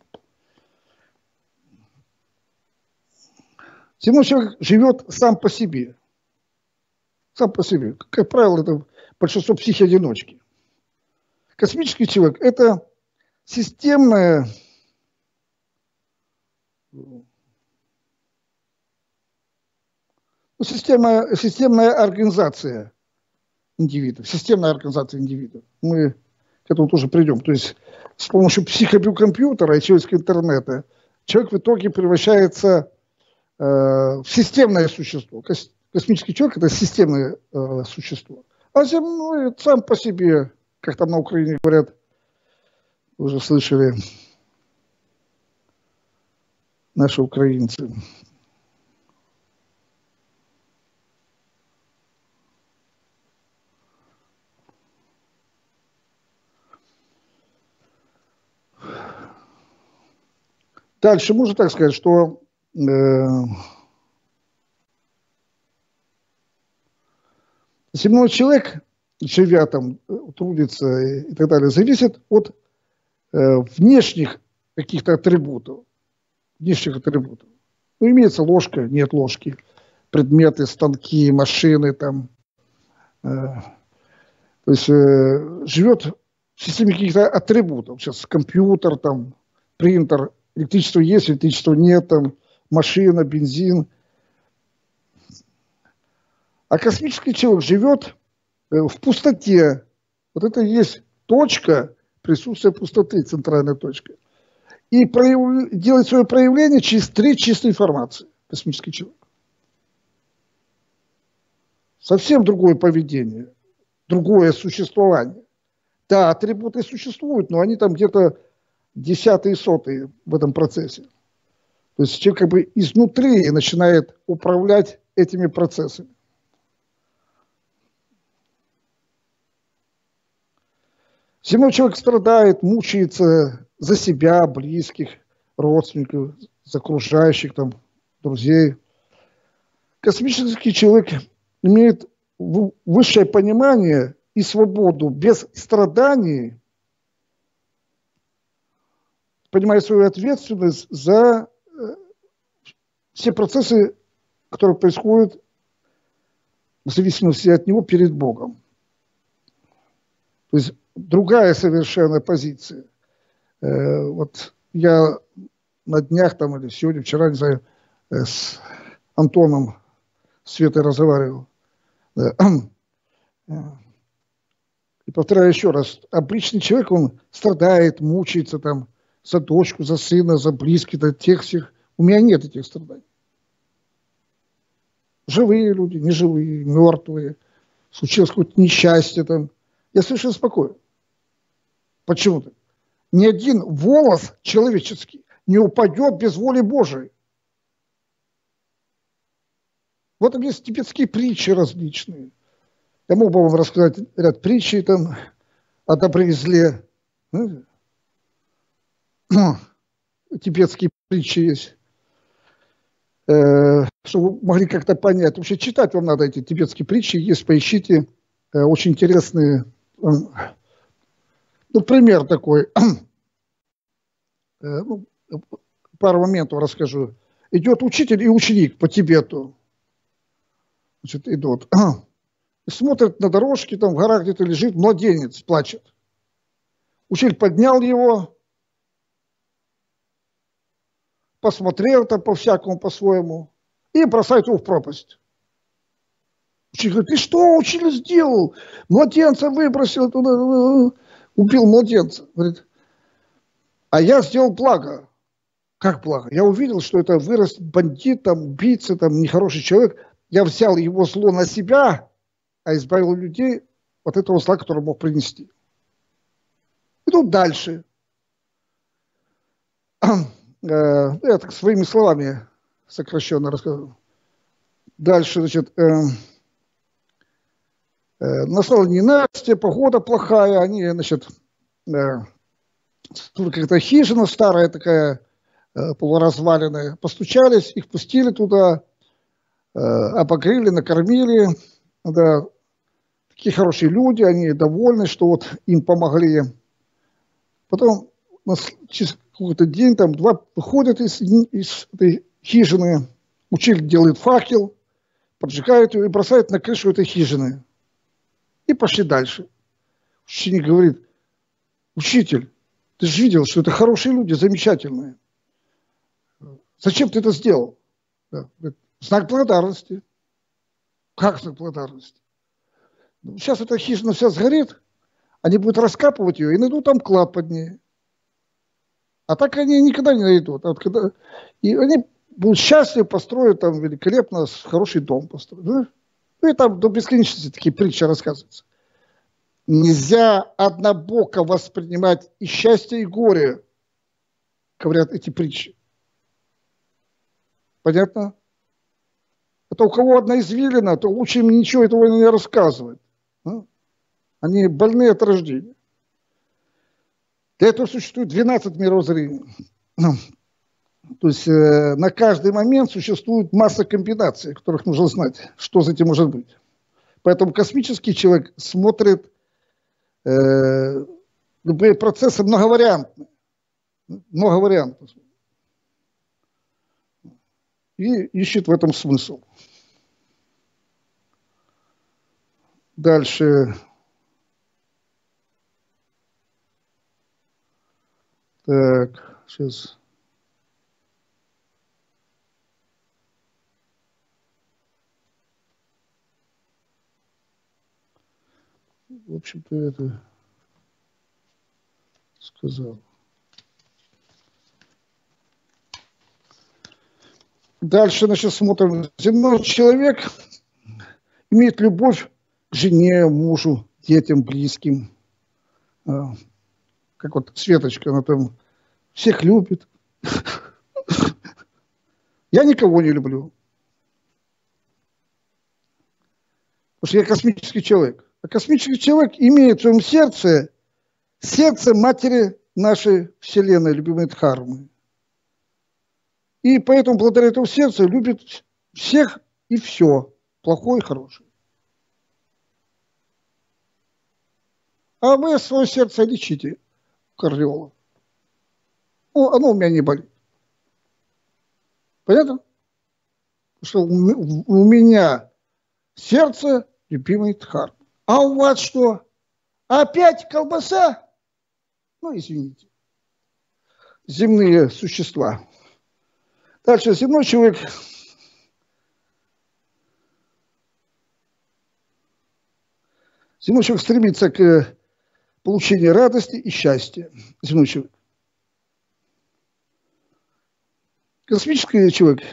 Земной человек живет сам по себе. Сам по себе. Как правило, это большинство психи-одиночки. Космический человек – это системная, ну, системная, системная организация индивидов, системная организация индивидов. Мы к этому тоже придем. То есть с помощью психобиокомпьютера и человеческого интернета человек в итоге превращается э, в системное существо. Кос, космический человек – это системное э, существо. А земной сам по себе, как там на Украине говорят, вы уже слышали, наши украинцы. Дальше можно так сказать, что э, земной человек, живя там, трудится и, и так далее, зависит от э, внешних каких-то атрибутов. Внешних атрибутов. Ну, имеется ложка, нет ложки, предметы, станки, машины там. Э, то есть э, живет в системе каких-то атрибутов. Сейчас компьютер, там, принтер. Электричество есть, электричества нет, там, машина, бензин. А космический человек живет в пустоте. Вот это и есть точка присутствия пустоты, центральная точка. И прояв... делает свое проявление через три чистой информации. Космический человек. Совсем другое поведение, другое существование. Да, атрибуты существуют, но они там где-то десятые, сотые в этом процессе. То есть человек как бы изнутри начинает управлять этими процессами. Земной человек страдает, мучается за себя, близких, родственников, за окружающих, там, друзей. Космический человек имеет высшее понимание и свободу без страданий, понимает свою ответственность за все процессы, которые происходят в зависимости от него перед Богом. То есть другая совершенно позиция. Э, вот я на днях там или сегодня, вчера, не знаю, э, с Антоном Светой разговаривал. Э, э, и повторяю еще раз, обычный человек, он страдает, мучается там, за дочку, за сына, за близких, за тех всех. У меня нет этих страданий. Живые люди, неживые, мертвые. Случилось какое-то несчастье там. Я совершенно спокоен. Почему-то. Ни один волос человеческий не упадет без воли Божией. В этом есть тибетские притчи различные. Я мог бы вам рассказать ряд притчей там о добре и зле. Тибетские притчи есть, э, чтобы вы могли как-то понять. Вообще читать вам надо эти тибетские притчи, есть, поищите, э, очень интересные. Э, ну, пример такой, э, ну, пару моментов расскажу. Идет учитель и ученик по Тибету, значит, идут, и смотрят на дорожке, там в горах где-то лежит младенец, плачет. Учитель поднял его, посмотрел там по-всякому, по-своему, и бросает его в пропасть. Учитель говорит: ты что, учитель, сделал? Младенца выбросил туда, убил младенца. Говорит: а я сделал благо. Как благо? Я увидел, что это вырос бандит, там, убийца, там, нехороший человек. Я взял его зло на себя, а избавил людей от этого зла, которое мог принести. Иду дальше. Я так своими словами сокращенно рассказываю. Дальше, значит, э, э, настало ненастье, погода плохая, они, значит, э, тут какая-то хижина старая такая, э, полуразваленная, постучались, их пустили туда, э, обогрели, накормили, да, такие хорошие люди, они довольны, что вот им помогли. Потом через какой-то день, там, два выходят из, из этой хижины, учитель делает факел, поджигает ее и бросает на крышу этой хижины. И пошли дальше. Ученик говорит: учитель, ты же видел, что это хорошие люди, замечательные. Зачем ты это сделал? Да. Говорит: знак благодарности. Как знак благодарности? Сейчас эта хижина вся сгорит, Они будут раскапывать ее и найдут там клад под ней. А так они никогда не найдут. А вот когда... И они будут счастливы, построить там великолепно хороший дом. Построить. Ну, ну и там до бесконечности такие притчи рассказываются. Нельзя однобоко воспринимать и счастье, и горе, говорят эти притчи. Понятно? Это у кого одна извилина, то лучше им ничего этого не рассказывать. Они больны от рождения. Для этого существует двенадцать мировоззрений. То есть э, на каждый момент существует масса комбинаций, которых нужно знать, что за этим может быть. Поэтому космический человек смотрит э, любые процессы многовариантные. Много вариантов. И ищет в этом смысл. Дальше. Так, сейчас. В общем-то, это сказал. Дальше, значит, смотрим. Земной человек имеет любовь к жене, мужу, детям, близким. Как вот Светочка, она там всех любит. Я никого не люблю. Потому что я космический человек. А космический человек имеет в своем сердце сердце матери нашей Вселенной, любимой Дхармы. И поэтому благодаря этому сердцу любит всех и все, плохое и хорошее. А вы свое сердце лечите, кардиолог. Ну, оно у меня не болит. Понятно? Потому что у, у меня сердце любимый Дхармы. А у вас что? Опять колбаса? Ну, извините. Земные существа. Дальше, земной человек земной человек стремится к получению радости и счастья. Земной человек. Космический человек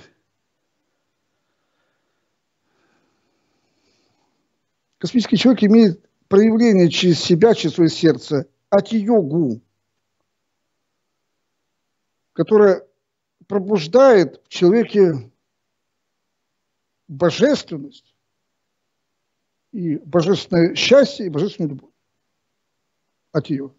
космический человек имеет проявление через себя, через свое сердце, ати-йогу, которая пробуждает в человеке божественность, и божественное счастье, и божественную любовь. Ати-йога.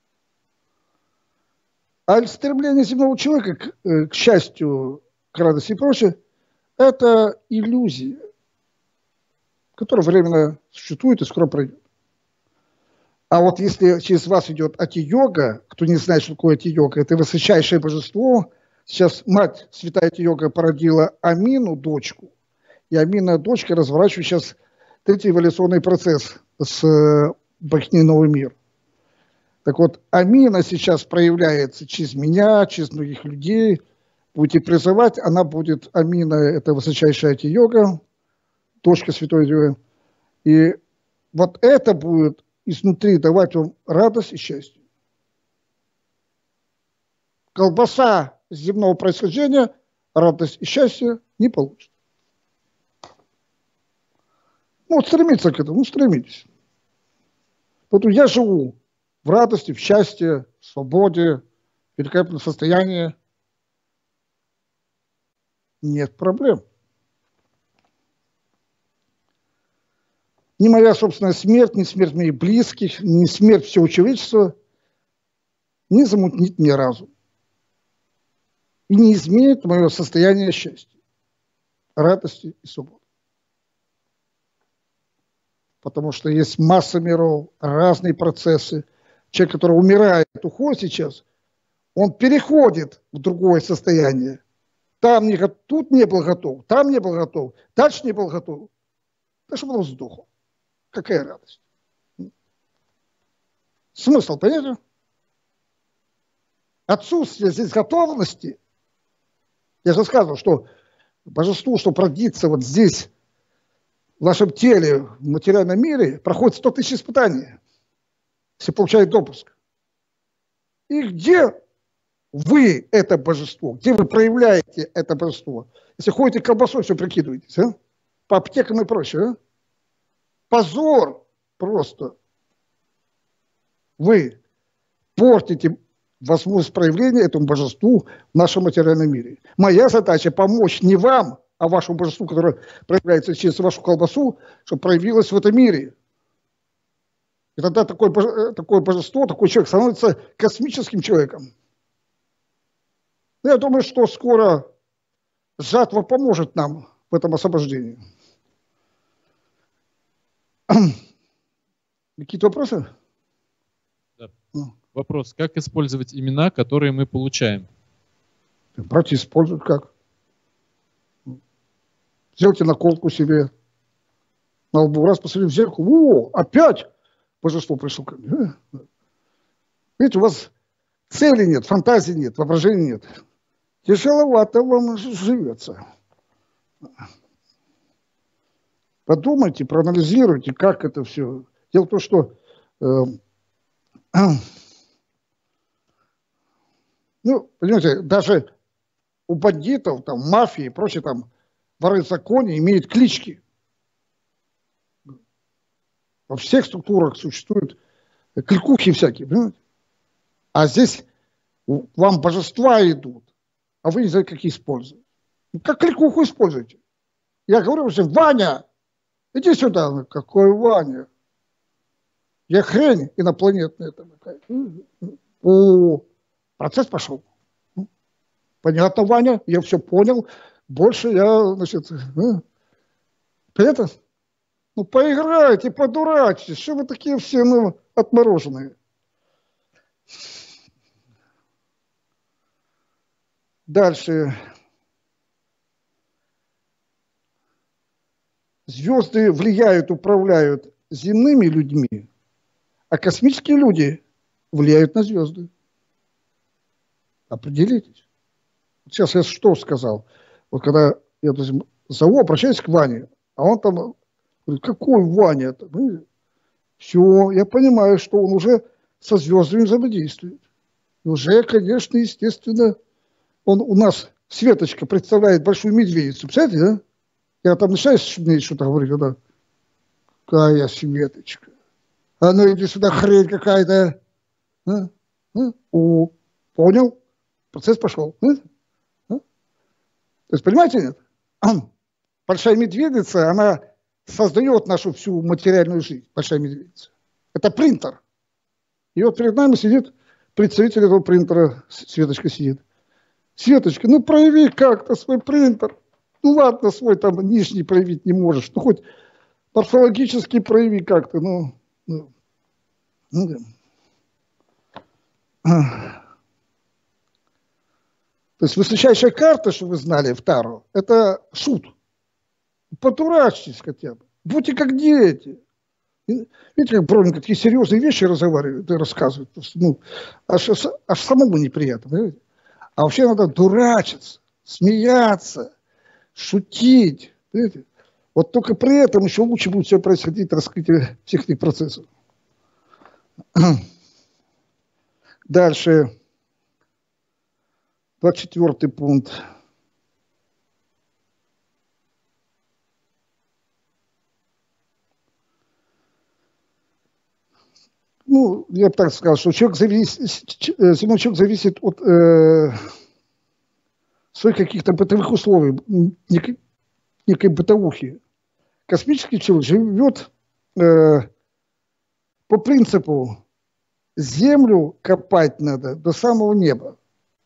А стремление земного человека к, к счастью, к радости и прочее, это иллюзия, которая временно существует и скоро пройдет. А вот если через вас идет ати-йога, кто не знает, что такое ати-йога, это высочайшее божество. Сейчас мать святая ати-йога породила Амину, дочку, и Амина, дочка, разворачивает сейчас третий эволюционный процесс с богиней Новый мир. Так вот, Амина сейчас проявляется через меня, через многих людей. Будете призывать, она будет, Амина, это высочайшая ати-йога, дочка святой ати-йоги. И вот это будет изнутри давать вам радость и счастье. Колбаса земного происхождения радость и счастье не получит. Ну, вот стремиться к этому, ну, стремитесь. Поэтому я живу в радости, в счастье, в свободе, в великолепном состоянии. Нет проблем. Ни моя собственная смерть, ни смерть моих близких, ни смерть всего человечества не замутнит мне разум. И не изменит мое состояние счастья, радости и свободы. Потому что есть масса миров, разные процессы. Человек, который умирает, уходит сейчас, он переходит в другое состояние. Там не, тут не был готов, там не был готов, дальше не был готов. Так что он сдох. Какая радость. Смысл, понятно? Отсутствие здесь готовности. Я же сказал, что божеству, что продиться вот здесь, в нашем теле, в материальном мире, проходит сто тысяч испытаний. если получает допуск. И где вы это божество? Где вы проявляете это божество? Если ходите колбасой, все прикидываетесь, а? По аптекам и прочее. А? Позор просто. Вы портите возможность проявления этому божеству в нашем материальном мире. Моя задача помочь не вам, а вашему божеству, которое проявляется через вашу колбасу, чтобы проявилось в этом мире. И тогда такое, такое божество, такой человек становится космическим человеком. Я думаю, что скоро жатва поможет нам в этом освобождении. Какие-то вопросы? Да. Вопрос. Как использовать имена, которые мы получаем? Братья используют как? Сделайте наколку себе на лбу, раз посмотрели в зеркало, о, опять божество пришло ко мне. Видите, у вас цели нет, фантазии нет, воображения нет. Тяжеловато вам живется. Подумайте, проанализируйте, как это все. Дело в том, что э, э, ну, понимаете, даже у бандитов, там, мафии и прочее, там, воры в законе имеют клички. Во всех структурах существуют кликухи всякие, понимаете? А здесь вам божества идут, а вы не знаете, какие использовать. Как кликуху используете? Я говорю уже, Ваня, иди сюда. Какой Ваня? Я хрень инопланетная. О, процесс пошел. Понятно, Ваня, я все понял. Больше я, значит, это, ну, поиграйте, подурачьтесь. Что вы такие все, ну, отмороженные? Дальше. Звезды влияют, управляют земными людьми, а космические люди влияют на звезды. Определитесь. Сейчас я что сказал? Вот когда я зову, обращаюсь к Ване, а он там говорит, какой Ваня? Ну, все, я понимаю, что он уже со звездами взаимодействует. И уже, конечно, естественно, он у нас, Светочка, представляет большую медведицу. Представляете, да? Я там начинаю шуметь, что-то говорить, когда какая Светочка. А ну иди сюда, хрень какая-то. А? А? О, понял? Процесс пошел. А? А? То есть, понимаете, нет? Большая медведица, она создает нашу всю материальную жизнь. Большая медведица. Это принтер. И вот перед нами сидит представитель этого принтера, Светочка сидит. Светочка, ну прояви как-то свой принтер. Ну ладно, свой там нижний проявить не можешь. Ну хоть морфологически прояви как-то. Ну, ну, ну, да. То есть высочайшая карта, что вы знали в Таро, это шут. Потурачьтесь хотя бы. Будьте как дети. Видите, как Бронин такие серьезные вещи разговаривает и рассказывает. Ну, аж, аж самому неприятно. Понимаете? А вообще надо дурачиться, смеяться, шутить. Понимаете? Вот только при этом еще лучше будет все происходить, раскрытие всех этих процессов. Дальше. двадцать четвёртый пункт. Ну, я бы так сказал, что человек зависит, земной человек зависит от э, своих каких-то бытовых условий, некой, некой бытовухи. Космический человек живет э, по принципу землю копать надо до самого неба.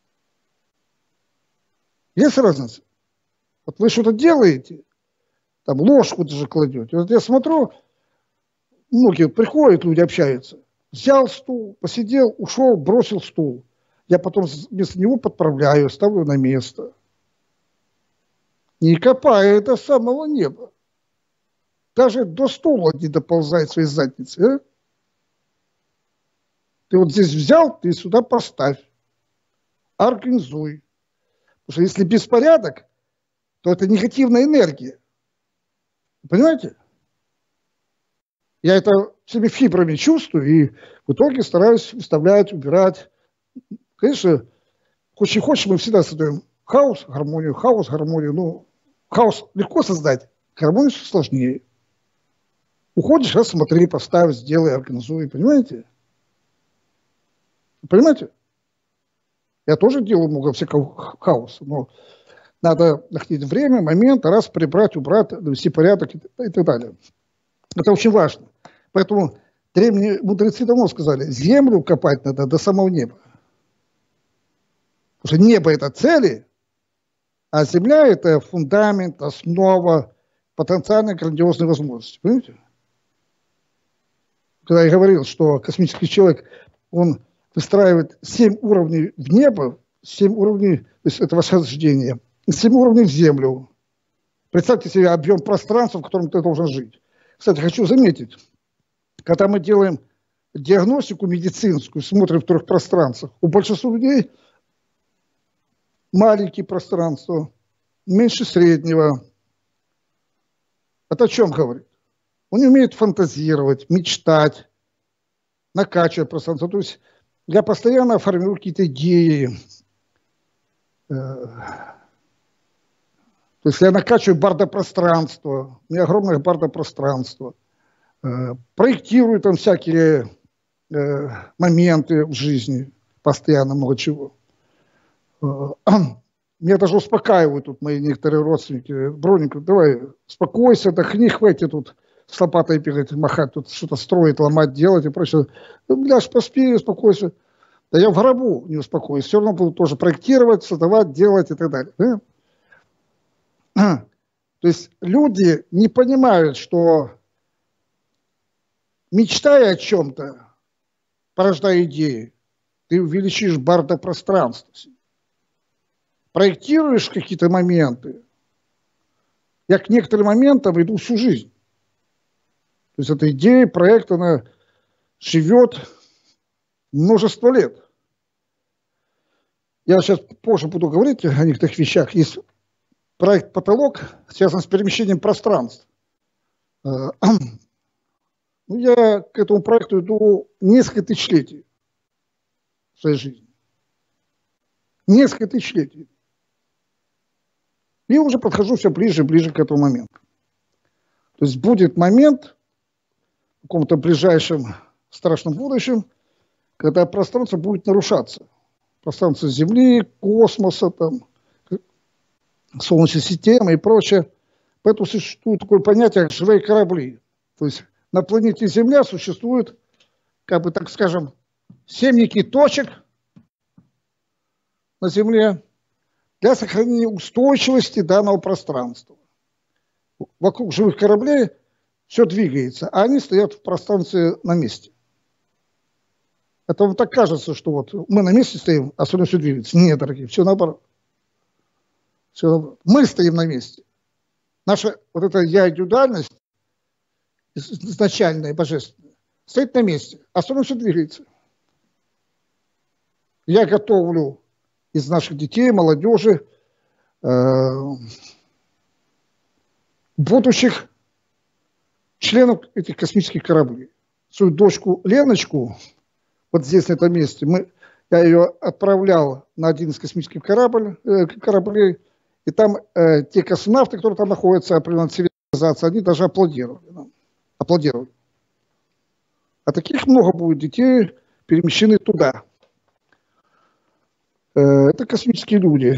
Есть разница? Вот вы что-то делаете, там ложку даже кладете. Вот я смотрю, многие приходят, люди общаются. Взял стул, посидел, ушел, бросил стул. Я потом вместо него подправляю, ставлю на место. Не копая до самого неба. Даже до стула не доползает своей задницы. А? Ты вот здесь взял, ты сюда поставь. Организуй. Потому что если беспорядок, то это негативная энергия. Понимаете? Я это всеми фибрами чувствую, и в итоге стараюсь выставлять, убирать. Конечно, хочешь не хочешь, мы всегда создаем хаос, гармонию, хаос, гармонию. Ну, хаос легко создать, гармонию сложнее. Уходишь, рассмотри, поставь, сделай, организуй, понимаете? Понимаете? Я тоже делаю много всякого хаоса, но надо находить время, момент, раз прибрать, убрать, довести порядок и, и так далее. Это очень важно. Поэтому древние мудрецы давно сказали, землю копать надо до самого неба. Потому что небо – это цели, а земля – это фундамент, основа, потенциально грандиозной возможности. Понимаете? Когда я говорил, что космический человек, он выстраивает семь уровней в небо, семь уровней, то есть это восхождение, семь уровней в землю. Представьте себе объем пространства, в котором ты должен жить. Кстати, хочу заметить, когда мы делаем диагностику медицинскую, смотрим в трех пространствах, у большинства людей маленькие пространства, меньше среднего. Это о чем говорит? Он не умеет фантазировать, мечтать, накачивать пространство. То есть я постоянно формирую какие-то идеи. То есть я накачиваю бардопространство, у меня огромное бардопространство. Проектирую там всякие моменты в жизни, постоянно много чего. Меня даже успокаивают тут мои некоторые родственники. Броненька, давай, успокойся, отдохни, хватит тут с лопатой бегать, махать, тут что-то строить, ломать, делать и прочее. Бляш, поспи, успокойся. Да я в гробу не успокоюсь, все равно буду тоже проектировать, создавать, делать и так далее. Да? То есть люди не понимают, что мечтая о чем-то, порождая идеи, ты увеличишь бардопространство. Проектируешь какие-то моменты. Я к некоторым моментам иду всю жизнь. То есть эта идея, проект, она живет множество лет. Я сейчас позже буду говорить о некоторых вещах. Есть проект «Потолок», связан с перемещением пространств. Ну, я к этому проекту иду несколько тысячелетий в своей жизни. Несколько тысячелетий. И уже подхожу все ближе и ближе к этому моменту. То есть будет момент в каком-то ближайшем страшном будущем, когда пространство будет нарушаться. Пространство Земли, космоса, там, Солнечной системы и прочее. Поэтому существует такое понятие, как живые корабли. То есть на планете Земля существует, как бы так скажем, семь неких точек на Земле для сохранения устойчивости данного пространства. Вокруг живых кораблей все двигается, а они стоят в пространстве на месте. Это вам так кажется, что вот мы на месте стоим, а все двигается. Нет, дорогие, все наоборот. Все наоборот. Мы стоим на месте. Наша вот эта я-индивидуальность, изначальная, божественная, стоит на месте, а все все двигается. Я готовлю из наших детей, молодежи, э, будущих членов этих космических кораблей. Свою дочку Леночку, вот здесь, на этом месте, мы, я ее отправлял на один из космических корабль, э, кораблей, и там э, те космонавты, которые там находятся, определенная цивилизация, они даже аплодировали нам. Аплодировали. А таких много будет детей перемещены туда. Э, это космические люди.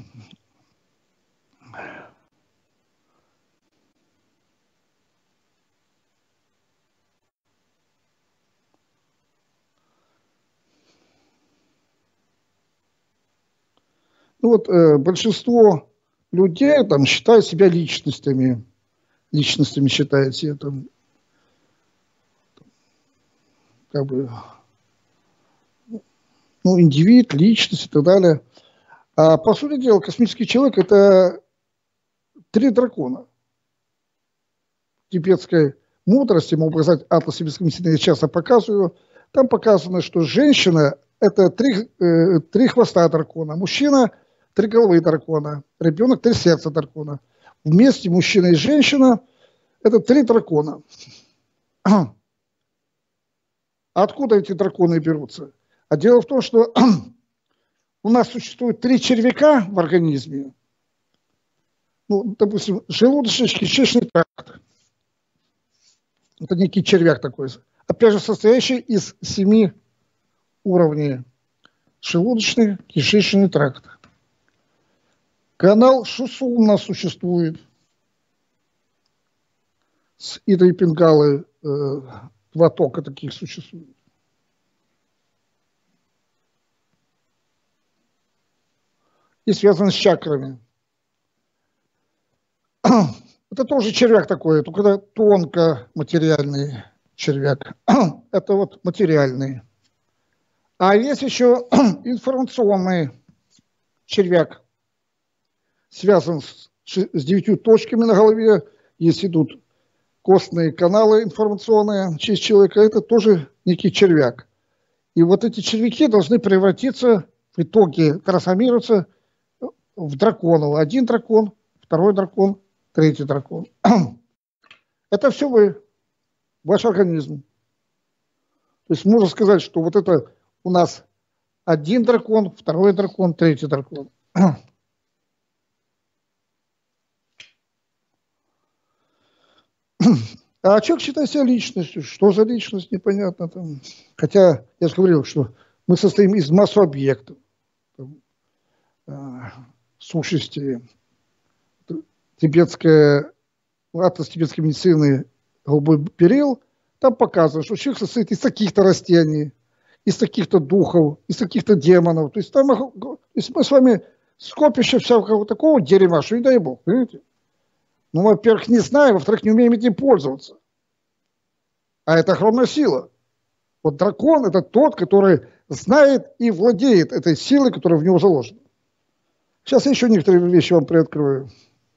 Ну вот э, большинство людей там считают себя личностями, личностями считают себя там, как бы, ну, индивид, личность и так далее. А по сути дела, космический человек – это три дракона. В тибетской мудрости, могу показать атлас бесконечности, я часто показываю, там показано, что женщина – это три, э, три хвоста дракона, мужчина – три головы дракона, ребенок – три сердца дракона. Вместе мужчина и женщина – это три дракона. Откуда эти драконы берутся? А дело в том, что у нас существует три червяка в организме. Ну, допустим, желудочно-кишечный тракт. Это некий червяк такой. Опять же, состоящий из семи уровней. Желудочный, кишечный тракт. Канал Шусу у нас существует. С Идой Пингалы э, два тока таких существует. И связан с чакрами. Это тоже червяк такой, только это тонко материальный червяк. Это вот материальный. А есть еще информационный червяк. Связан с, с девятью точками на голове. Есть идут костные каналы информационные через человека. Это тоже некий червяк. И вот эти червяки должны превратиться, в итоге трансформироваться в драконов. Один дракон, второй дракон, третий дракон. Это все вы, ваш организм. То есть можно сказать, что вот это у нас один дракон, второй дракон, третий дракон. А человек считает себя личностью. Что за личность, непонятно. Там. Хотя я же говорил, что мы состоим из массы объектов. Там, э, сущности. Тибетская, атлас тибетской медицины «Голубой период», там показано, что человек состоит из таких-то растений, из таких-то духов, из таких-то демонов. То есть, там, то есть мы с вами скопище всякого такого дерьма, что не дай бог, понимаете? Ну, во-первых, не знаем, во-вторых, не умеем этим пользоваться. А это огромная сила. Вот дракон – это тот, который знает и владеет этой силой, которая в него заложена. Сейчас я еще некоторые вещи вам приоткрою.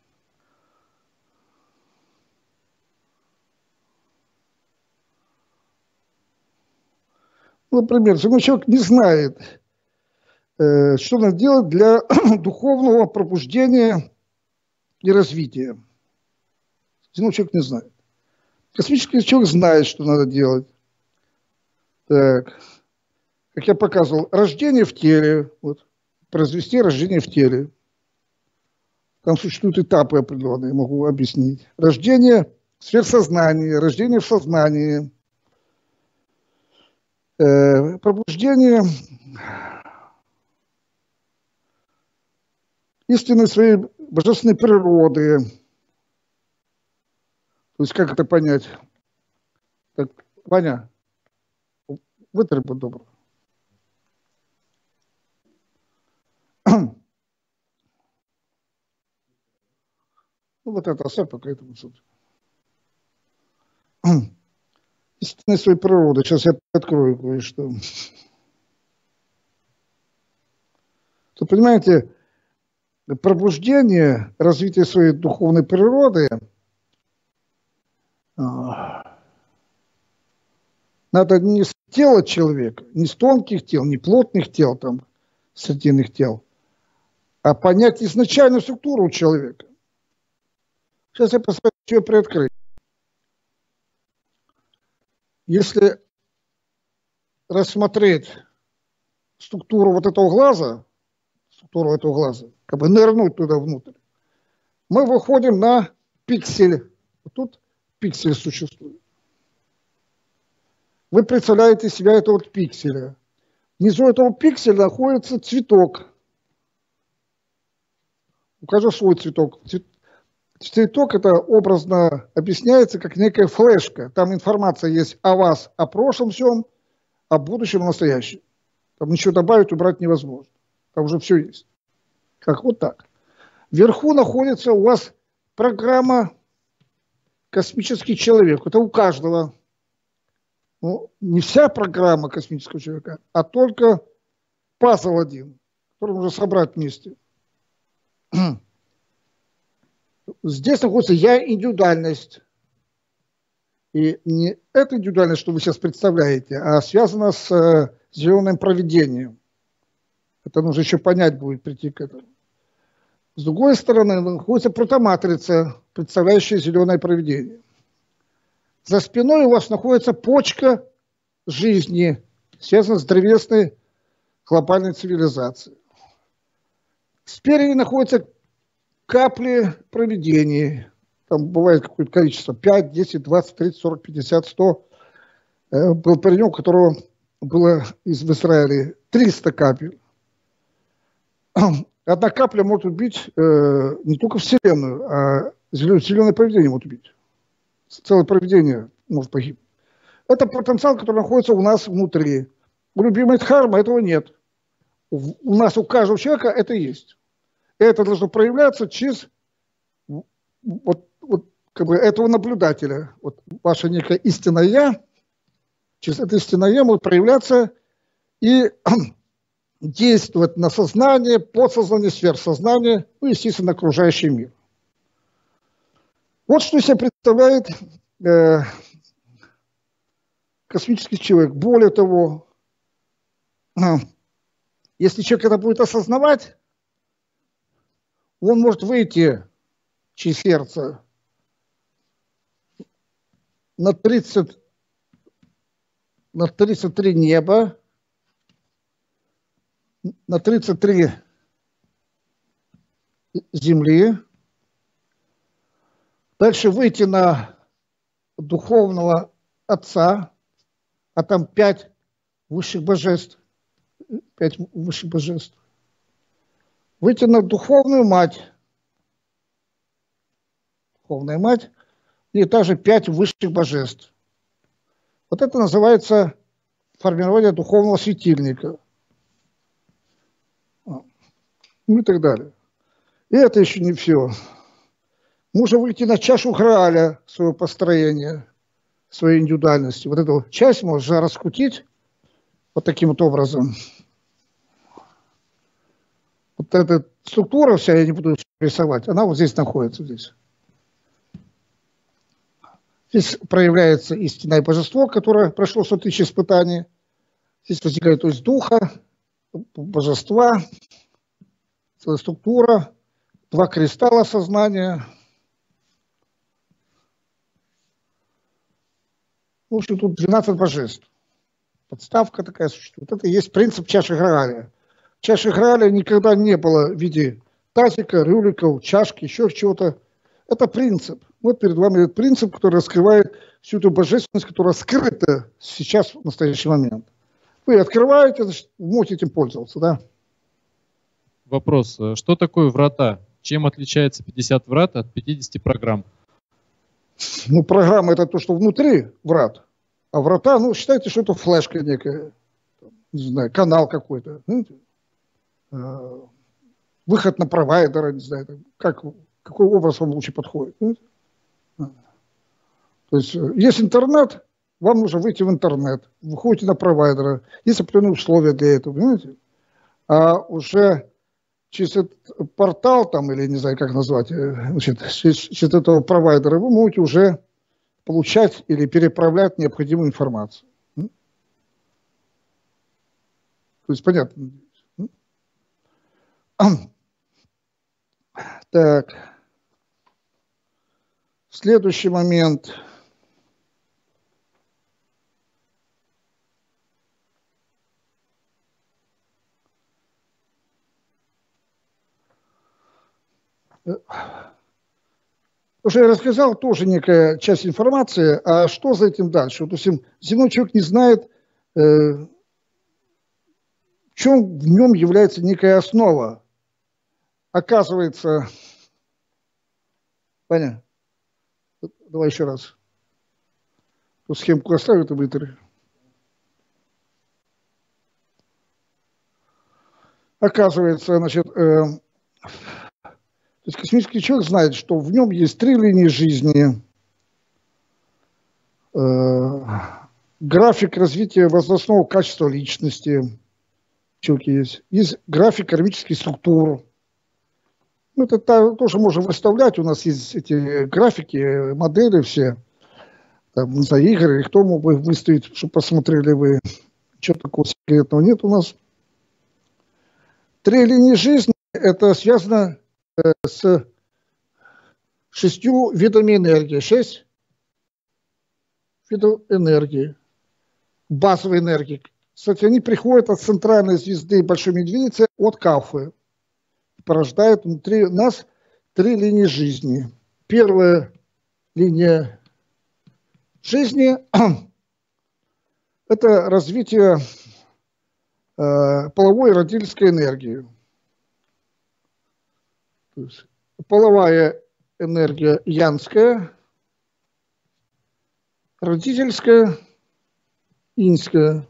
Например, если человек не знает, э, что надо делать для духовного пробуждения и развития. Если человек не знает. Космический человек знает, что надо делать. Так. Как я показывал, рождение в теле. Вот, произвести рождение в теле. Там существуют этапы определенные, могу объяснить. Рождение в сверхсознании, рождение в сознании. Э, пробуждение истинной своей божественной природы. То есть, как это понять? Так, Ваня, вытри, будь добр. Ну, вот это оставь пока этому суд. Истинной своей природы. Сейчас я открою кое-что. То, понимаете, пробуждение, развитие своей духовной природы надо не с тела человека, не с тонких тел, не плотных тел, там, срединных тел, а понять изначальную структуру человека. Сейчас я постараюсь ее приоткрыть. Если рассмотреть структуру вот этого глаза, структуру этого глаза, как бы нырнуть туда внутрь, мы выходим на пиксель. Вот тут пиксель существует. Вы представляете себя этого вот пикселя. Внизу этого пикселя находится цветок. У каждого свой цветок. Цветок это образно объясняется как некая флешка. Там информация есть о вас, о прошлом всем, о будущем, о настоящем. Там ничего добавить, убрать невозможно. Там уже все есть. Как вот так. Вверху находится у вас программа «Космический человек». Это у каждого. Ну, не вся программа космического человека, а только пазл один, который можно собрать вместе. Здесь находится я индивидуальность. И не эта индивидуальность, что вы сейчас представляете, а связана с э, зеленым провидением. Это нужно еще понять будет, прийти к этому. С другой стороны, находится протоматрица, представляющая зеленое провидение. За спиной у вас находится почка жизни связана с древесной глобальной цивилизацией. Спереди находятся капли провидений. Там бывает какое-то количество. пять, десять, двадцать, тридцать, сорок, пятьдесят, сто. Был паренек, у которого было из в Израиле триста капель. Одна капля может убить э, не только Вселенную, а зеленое провидение может убить. Целое провидение может погибнуть. Это потенциал, который находится у нас внутри. У любимой Дхармы этого нет. У нас, у каждого человека это есть. И это должно проявляться через вот, вот, как бы этого наблюдателя. Вот ваше некое истинное «я», через это истинное «я» может проявляться и действовать на сознание, подсознание, сверхсознание, ну, естественно, на окружающий мир. Вот что из себя представляет э, космический человек. Более того, э, если человек это будет осознавать, он может выйти через сердце на тридцать, на тридцать три неба, на тридцать три земли, дальше выйти на духовного отца, а там пять высших божеств, пять высших божеств, выйти на духовную мать, духовная мать, и также пять высших божеств. Вот это называется формирование духовного светильника. Ну и так далее. И это еще не все. Можно выйти на чашу Грааля своего построения, своей индивидуальности. Вот эту часть можно раскрутить вот таким вот образом. Вот эта структура вся, я не буду рисовать, она вот здесь находится. Здесь, здесь проявляется истинное божество, которое прошло сто тысяч испытаний. Здесь возникает, то есть, духа, божества, целая структура, два кристалла сознания. В общем, тут двенадцать божеств. Подставка такая существует. Это и есть принцип чаши Грааля. Чаши Грааля никогда не было в виде тазика, рюликов, чашки, еще чего-то. Это принцип. Вот перед вами этот принцип, который раскрывает всю эту божественность, которая скрыта сейчас, в настоящий момент. Вы открываете, значит, можете этим пользоваться, да? Вопрос. Что такое врата? Чем отличается пятьдесят врат от пятидесяти программ? Ну, программа — это то, что внутри врат. А врата, ну, считайте, что это флешка некая. Не знаю, канал какой-то. Выход на провайдера, не знаю. Как, какой образ вам лучше подходит. То есть, есть интернет, вам нужно выйти в интернет. Вы ходите на провайдера. Есть определенные условия для этого, понимаете? А уже через этот портал, там, или не знаю, как назвать, значит, через, через этого провайдера вы можете уже получать или переправлять необходимую информацию. То есть, понятно. Так. Следующий момент. Уже я рассказал, тоже некая часть информации, а что за этим дальше? Вот, допустим, земной человек не знает, э, в чем в нем является некая основа. Оказывается, понятно? Давай еще раз. Тут схемку оставлю, это вытри. Оказывается, значит, э, то есть космический человек знает, что в нем есть три линии жизни, э, график развития возрастного качества личности, человеке есть, есть график кармических структур. Ну, это тоже можно выставлять, у нас есть эти графики, модели все, там, не знаю, Игорь, или кто мог бы их выставить, чтобы посмотрели вы, что такого секретного нет у нас. Три линии жизни, это связано с шестью видами энергии. Шесть видов энергии. базовой энергии. Кстати, они приходят от центральной звезды Большой Медведицы, от Кафы. Порождают внутри нас три линии жизни. Первая линия жизни – это развитие э, половой и родительской энергии. То есть половая энергия янская, родительская, иньская.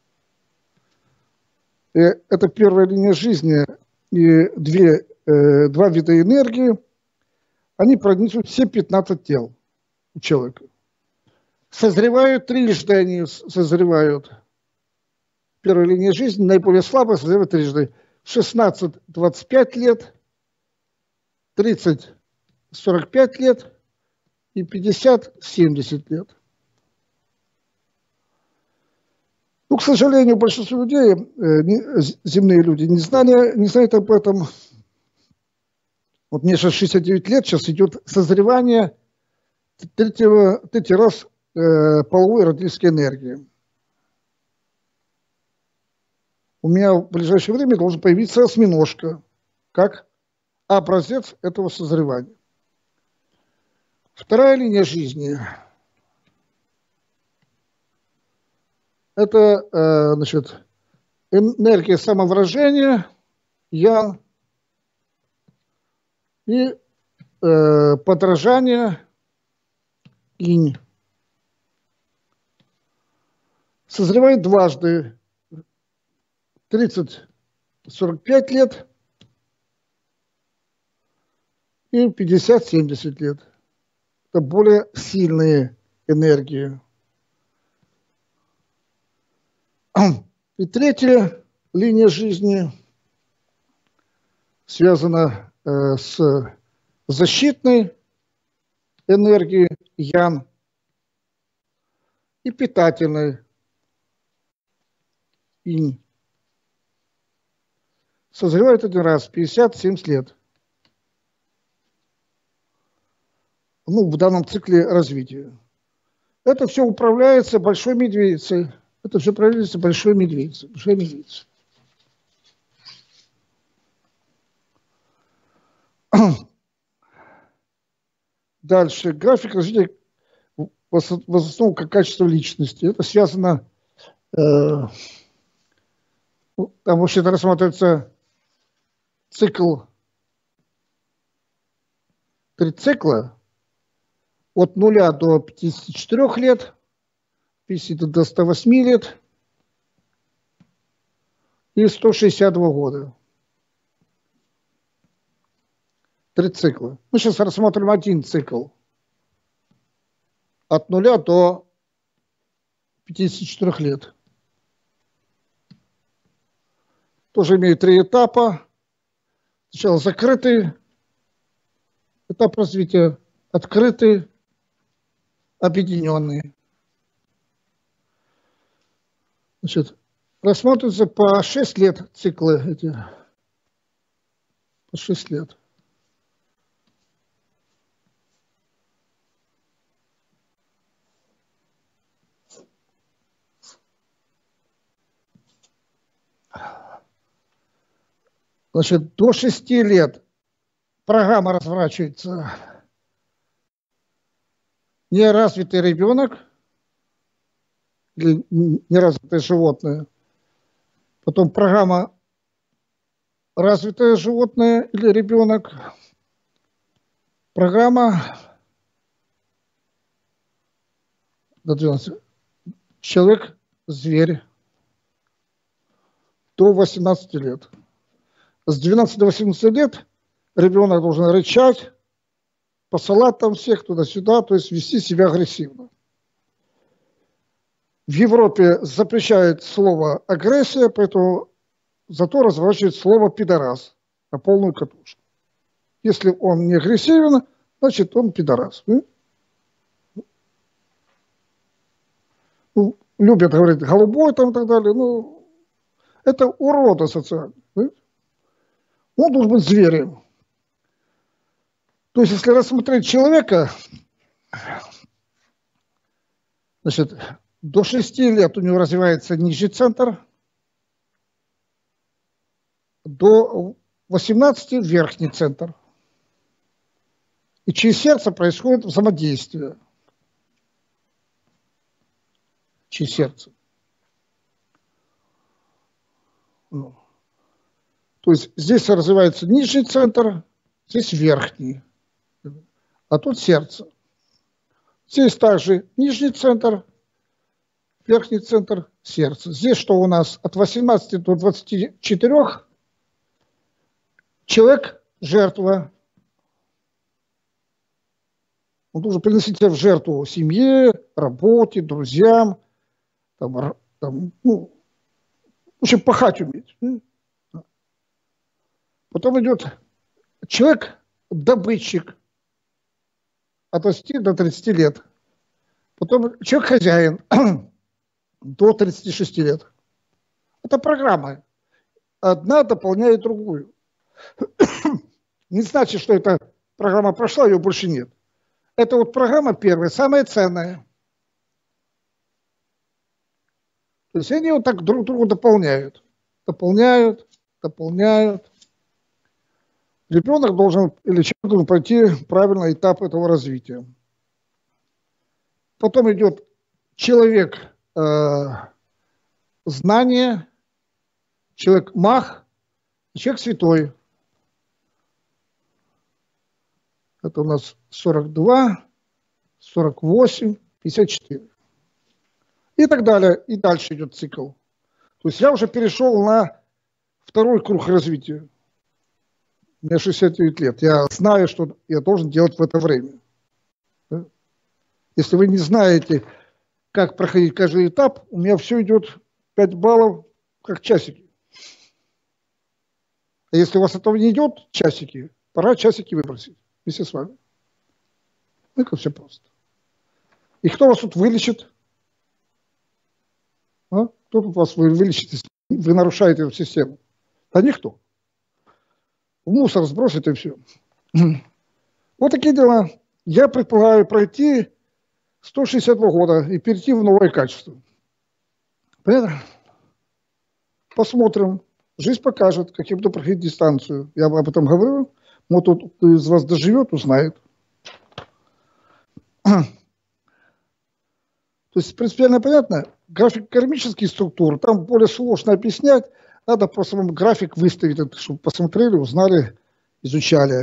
И это первая линия жизни. И две, э, два вида энергии, они пронизывают все пятнадцать тел у человека. Созревают трижды, они созревают. Первая линия жизни, наиболее слабая, созревает трижды. шестнадцать - двадцать пять лет, тридцать - сорок пять лет и пятьдесят - семьдесят лет. Ну, к сожалению, большинство людей, земные люди, не знали, не знают об этом. Вот мне сейчас шестьдесят девять лет, сейчас идет созревание третьего, третий раз э, половой родительской энергии. У меня в ближайшее время должен появиться осьминожка, как образец этого созревания. Вторая линия жизни – это э, значит, энергия самовыражения, ян, и э, подражание, инь. Созревает дважды, тридцать - сорок пять лет и пятьдесят - семьдесят лет. Это более сильные энергии. И третья линия жизни связана э, с защитной энергией ян и питательной инь. Созревает один раз, пятьдесят - семьдесят лет. Ну, в данном цикле развития. Это все управляется Большой Медведицей. Это все управляется Большой Медведицей. Большой Медведицей. Дальше. График развития возрастного как качество личности. Это связано... Э, там вообще-то рассматривается цикл, три цикла. От нуля до пятидесяти четырёх лет, пятидесяти до ста восьми лет и ста шестидесяти двух года. Три цикла. Мы сейчас рассмотрим один цикл. От нуля до пятидесяти четырёх лет. Тоже имеет три этапа. Сначала закрытый этап развития, открытый, объединенные. Значит, рассматриваются по шесть лет циклы эти. По шесть лет. Значит, до шести лет программа разворачивается. Неразвитый ребенок или неразвитое животное. Потом программа развитое животное или ребенок. Программа до двенадцати. Человек-зверь до восемнадцати лет. С двенадцати до восемнадцати лет ребенок должен рычать, посылать там всех туда-сюда, то есть вести себя агрессивно. В Европе запрещают слово агрессия, поэтому зато разворачивает слово пидорас на полную катушку. Если он не агрессивен, значит он пидорас. Ну, любят говорить голубой там и так далее. Ну, это урода социальный. Он должен быть зверем. То есть, если рассмотреть человека, значит, До шести лет у него развивается нижний центр, до восемнадцати верхний центр. И через сердце происходит взаимодействие. Через сердце. Ну. То есть здесь развивается нижний центр, здесь верхний, а тут сердце. Здесь также нижний центр, верхний центр, сердце. Здесь что у нас? От восемнадцати до двадцати четырёх человек жертва. Он должен приносить себя в жертву семье, работе, друзьям, там, там, ну, в общем, пахать уметь. Потом идет человек-добытчик от двадцати до тридцати лет. Потом человек-хозяин до тридцати шести лет. Это программа. Одна дополняет другую. Не значит, что эта программа прошла, ее больше нет. Это вот программа первая, самая ценная. То есть они вот так друг друга дополняют. Дополняют, дополняют. Ребенок должен, или человек должен пройти правильный этап этого развития. Потом идет человек э, знания, человек маг, человек святой. Это у нас сорок два, сорок восемь, пятьдесят четыре. И так далее. И дальше идет цикл. То есть я уже перешел на второй круг развития. Мне шестьдесят девять лет. Я знаю, что я должен делать в это время. Да? Если вы не знаете, как проходить каждый этап, у меня все идет пять баллов, как часики. А если у вас этого не идет, часики, пора часики выбросить вместе с вами. Ну, это все просто. И кто вас тут вылечит? А? Кто тут вас вылечит, если вы нарушаете эту систему? Да никто. В мусор сбросит и все. Вот такие дела. Я предполагаю пройти сто шестьдесят два года и перейти в новое качество. Понятно? Посмотрим. Жизнь покажет, как я буду проходить дистанцию. Я об этом говорю. Вот тут кто из вас доживет, узнает. То есть принципиально понятно. График кармических структур, там более сложно объяснять. Надо просто вам график выставить, чтобы посмотрели, узнали, изучали.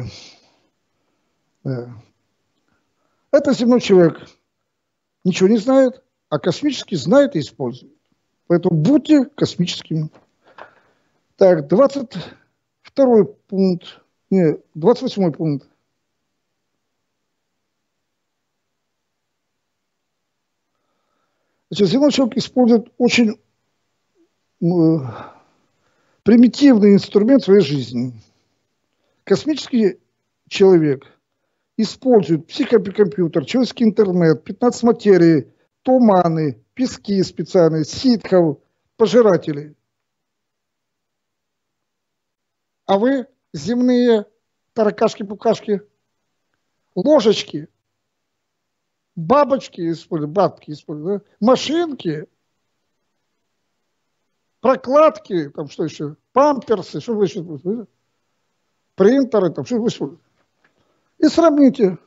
Это земной человек. Ничего не знает, а космический знает и использует. Поэтому будьте космическими. Так, двадцать второй пункт. Не, двадцать восьмой пункт. Значит, земной человек использует очень э, примитивный инструмент в своей жизни. Космический человек использует психокомпьютер, человеческий интернет, пятнадцать материй, туманы, пески специальные, ситхов, пожирателей. А вы земные таракашки-пукашки, ложечки, бабочки используют, бабки используют, да? Машинки, прокладки, там что еще, памперсы, что вы еще используете, принтеры, там что вы используете. И сравните,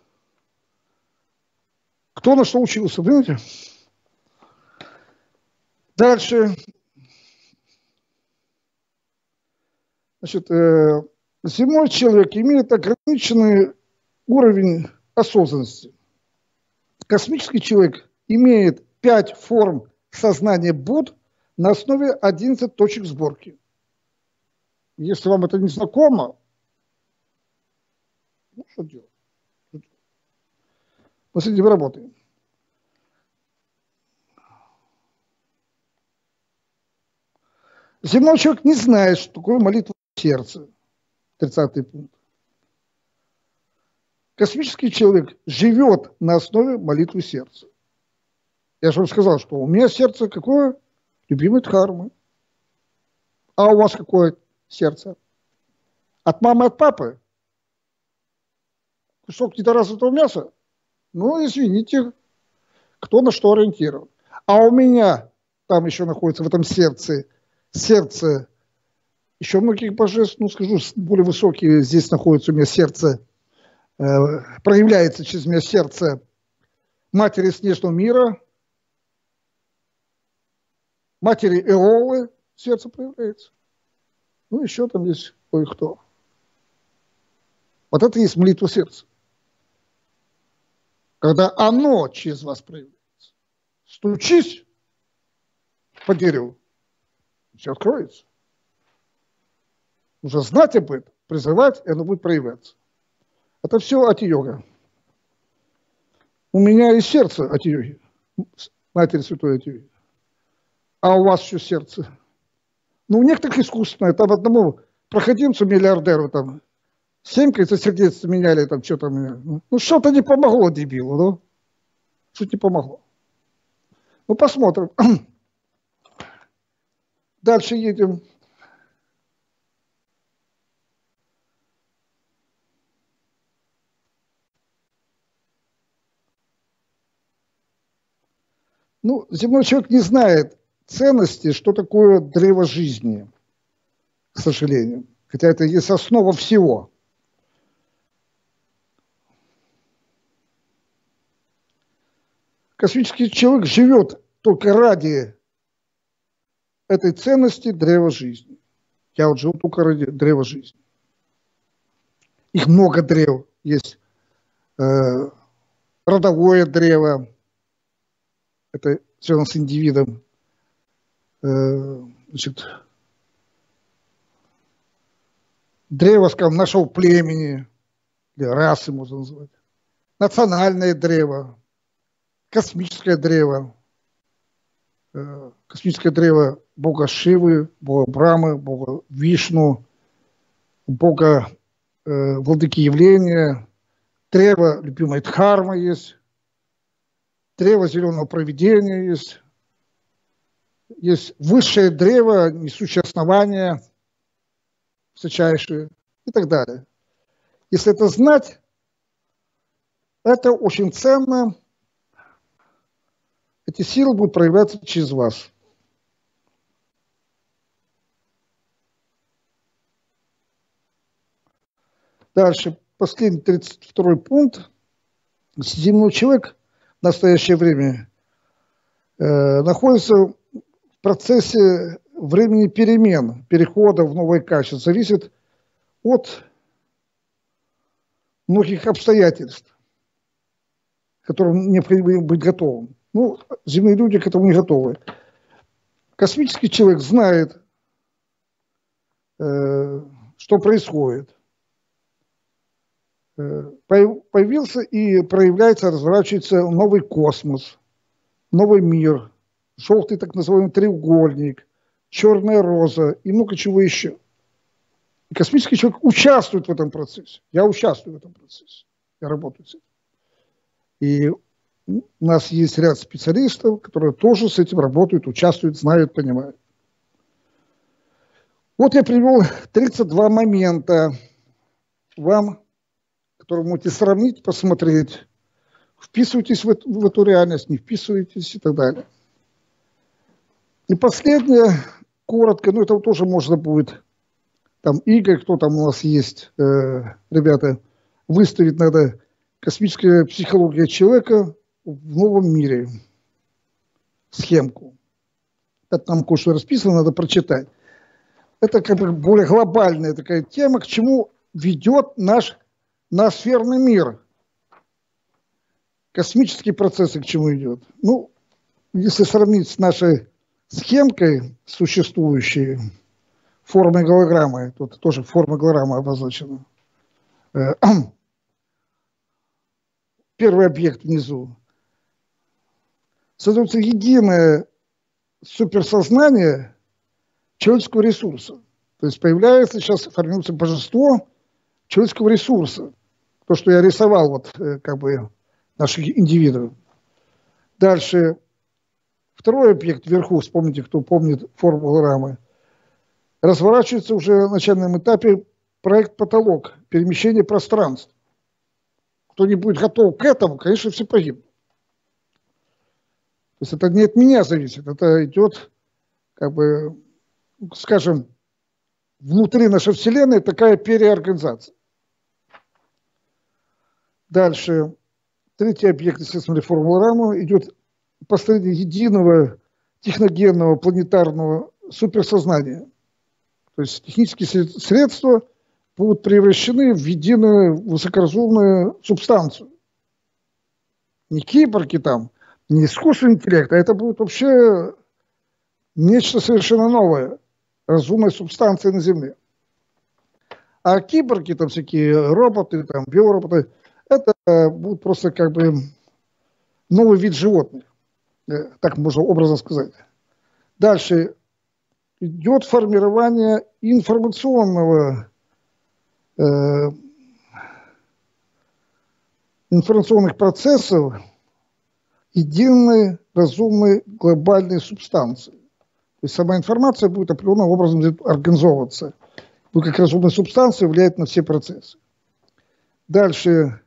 кто на что учился, понимаете? Дальше. Значит, э, земной человек имеет ограниченный уровень осознанности. Космический человек имеет пять форм сознания Будд на основе одиннадцати точек сборки. Если вам это не знакомо, ну что делать? Мы с этим работаем. Земной человек не знает, что такое молитва сердца. тридцатый пункт. Космический человек живет на основе молитвы сердца. Я же вам сказал, что у меня сердце какое? Любимое дхармы. А у вас какое сердце? От мамы, от папы? Кусок недоразвитого мяса? Ну, извините, кто на что ориентирован. А у меня там еще находится в этом сердце, сердце еще многих божеств, ну скажу, более высокие, здесь находится у меня сердце, э, проявляется через меня сердце матери снежного мира, матери Эолы, сердце проявляется. Ну еще там есть кое-кто. Вот это и есть молитва сердца. Когда оно через вас проявляется. Стучись по дереву, все откроется. Нужно знать об этом, призывать, и оно будет проявляться. Это все ати-йога. У меня и сердце ати-йоги, матери святой ати-йоги. А у вас еще сердце. Ну, у некоторых искусственное. Там одному проходимцу, миллиардеру, там, семь, кажется, сердец меняли, там, что там. Ну, что-то не помогло дебилу, ну. Что-то не помогло. Ну, посмотрим. Дальше едем. Ну, земной человек не знает ценности, что такое древо жизни, к сожалению. Хотя это есть основа всего. Космический человек живет только ради этой ценности древа жизни. Я вот живу только ради древа жизни. Их много древ. Есть э, родовое древо. Это связано с индивидом. Э, значит, древо, скажем, нашего племени, или расы, можно назвать. Национальное древо. Космическое древо. Э, космическое древо бога Шивы, бога Брамы, бога Вишну, бога э, владыки явления. Древо любимой Дхармы есть. Древо зеленого провидения есть. Есть высшее древо, несущее основания, высочайшие и так далее. Если это знать, это очень ценно. Эти силы будут проявляться через вас. Дальше, последний тридцать второй пункт. Земной человек в настоящее время э, находится в процессе времени перемен, перехода в новое качество. Зависит от многих обстоятельств, к которым необходимо быть готовым. Ну, земные люди к этому не готовы. Космический человек знает, э, что происходит. Э, появился и проявляется, разворачивается новый космос, новый мир, желтый так называемый треугольник, черная роза и много чего еще. И космический человек участвует в этом процессе. Я участвую в этом процессе. Я работаю с этим. И у нас есть ряд специалистов, которые тоже с этим работают, участвуют, знают, понимают. Вот я привел тридцать два момента вам, которые вы можете сравнить, посмотреть, вписываетесь в эту, в эту реальность, не вписываетесь и так далее. И последнее, коротко, ну это тоже можно будет, там Игорь, кто там у нас есть, э, ребята, выставить надо космическая психология человека в новом мире. Схемку. Это там кое-что расписано, надо прочитать. Это как бы более глобальная такая тема, к чему ведет наш ноосферный мир. Космические процессы к чему идет. Ну, если сравнить с нашей схемкой существующей, формой голограммы, тут тоже форма голограммы обозначена. Первый объект внизу. Создается единое суперсознание человеческого ресурса. То есть появляется, сейчас формируется божество человеческого ресурса. То, что я рисовал, вот как бы наших индивидов. Дальше. Второй объект вверху, вспомните, кто помнит форму голограммы. Разворачивается уже на начальном этапе проект «Потолок», перемещение пространств. Кто не будет готов к этому, конечно, все погибнут. есть это не от меня зависит, это идет, как бы, скажем, внутри нашей Вселенной такая переорганизация. Дальше, третий объект, естественно, формулы Раму, идет построение единого техногенного планетарного суперсознания. То есть технические средства будут превращены в единую высокоразумную субстанцию. Не киборги там, не искусственный интеллект, а это будет вообще нечто совершенно новое, разумная субстанция на Земле. А киборги, там всякие роботы, там биороботы, это будут просто как бы новый вид животных, так можно образно сказать. Дальше идет формирование информационного, э, информационных процессов единой разумной глобальной субстанции. То есть сама информация будет определенным образом организовываться. Будет как разумная субстанция влиять на все процессы. Дальше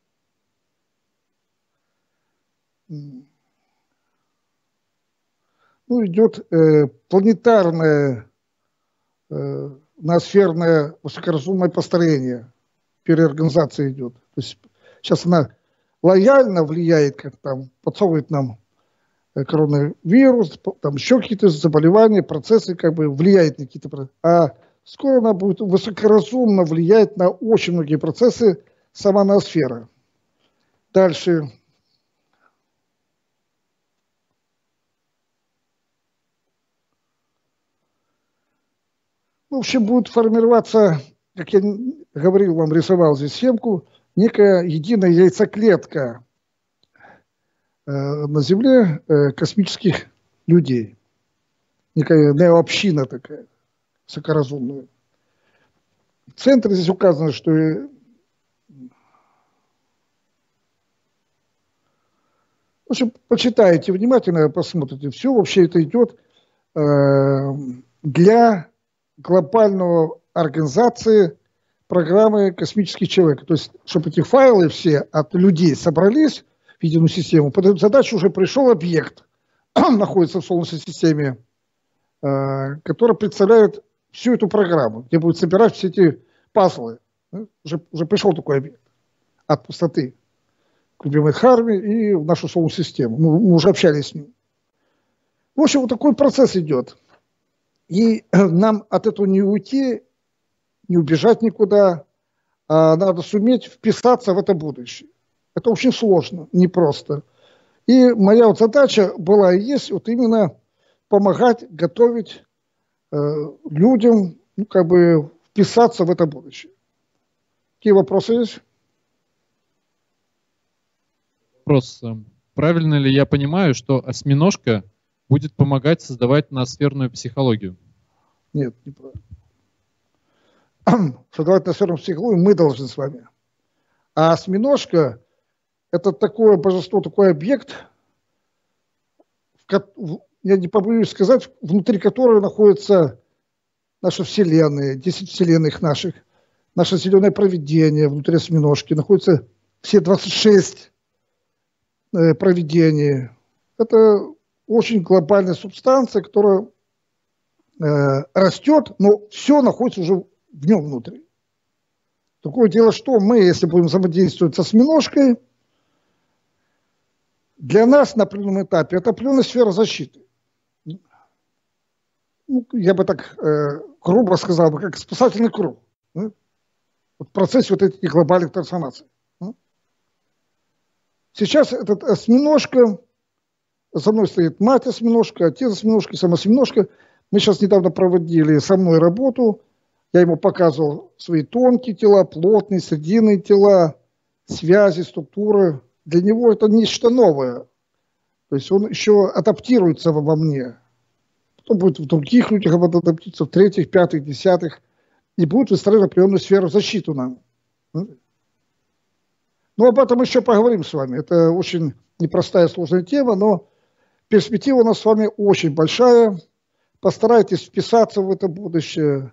ну, идет э, планетарное э, ноосферное высокоразумное построение. Переорганизация идет. То есть сейчас она лояльно влияет, как там подсовывает нам э, коронавирус, там еще какие-то заболевания, процессы, как бы влияет на какие-то процессы. А скоро она будет высокоразумно влиять на очень многие процессы, сама ноосфера. Дальше. В общем, будет формироваться, как я говорил вам, рисовал здесь схемку, некая единая яйцеклетка э, на Земле э, космических людей. Некая неообщина такая, высокоразумная. В центре здесь указано, что в общем, почитайте внимательно, посмотрите. Все вообще это идет э, для глобального организации программы космических человек. То есть, чтобы эти файлы все от людей собрались в единую систему, под эту задачу уже пришел объект, находится в Солнечной системе, э, который представляет всю эту программу, где будет собирать все эти пазлы. Уже, уже пришел такой объект от пустоты к любимой Харме и в нашу Солнечную систему. Мы, мы уже общались с ним. В общем, вот такой процесс идет. И нам от этого не уйти, не убежать никуда, а надо суметь вписаться в это будущее. Это очень сложно, непросто. И моя вот задача была и есть вот именно помогать, готовить э, людям, ну, как бы вписаться в это будущее. Какие вопросы есть? Вопрос. Правильно ли я понимаю, что осьминожка будет помогать создавать ноосферную психологию? Нет, неправильно. Создавать ноосферную психологию мы должны с вами. А осьминожка – это такое божество, такой объект, в, я не побоюсь сказать, внутри которого находится наша Вселенная, десять вселенных наших, наше зеленое провидение внутри осьминожки, находятся все двадцать шесть э, провидений. Это очень глобальная субстанция, которая э, растет, но все находится уже в нем внутри. Такое дело, что мы, если будем взаимодействовать с осьминожкой, для нас на определенном этапе это определенная сфера защиты. Ну, я бы так э, грубо сказал, бы, как спасательный круг. Да? Вот в процессе вот этих глобальных трансформаций. Да? Сейчас этот осьминожка, за мной стоит мать осьминожка, отец осьминожка, сам осьминожка. Мы сейчас недавно проводили со мной работу. Я ему показывал свои тонкие тела, плотные, срединные тела, связи, структуры. Для него это нечто новое. То есть он еще адаптируется во мне. Потом будет в других людях адаптироваться, в третьих, пятых, десятых. И будет выстраивать определенную сферу защиты нам. Ну, об этом еще поговорим с вами. Это очень непростая, сложная тема, но перспектива у нас с вами очень большая. Постарайтесь вписаться в это будущее.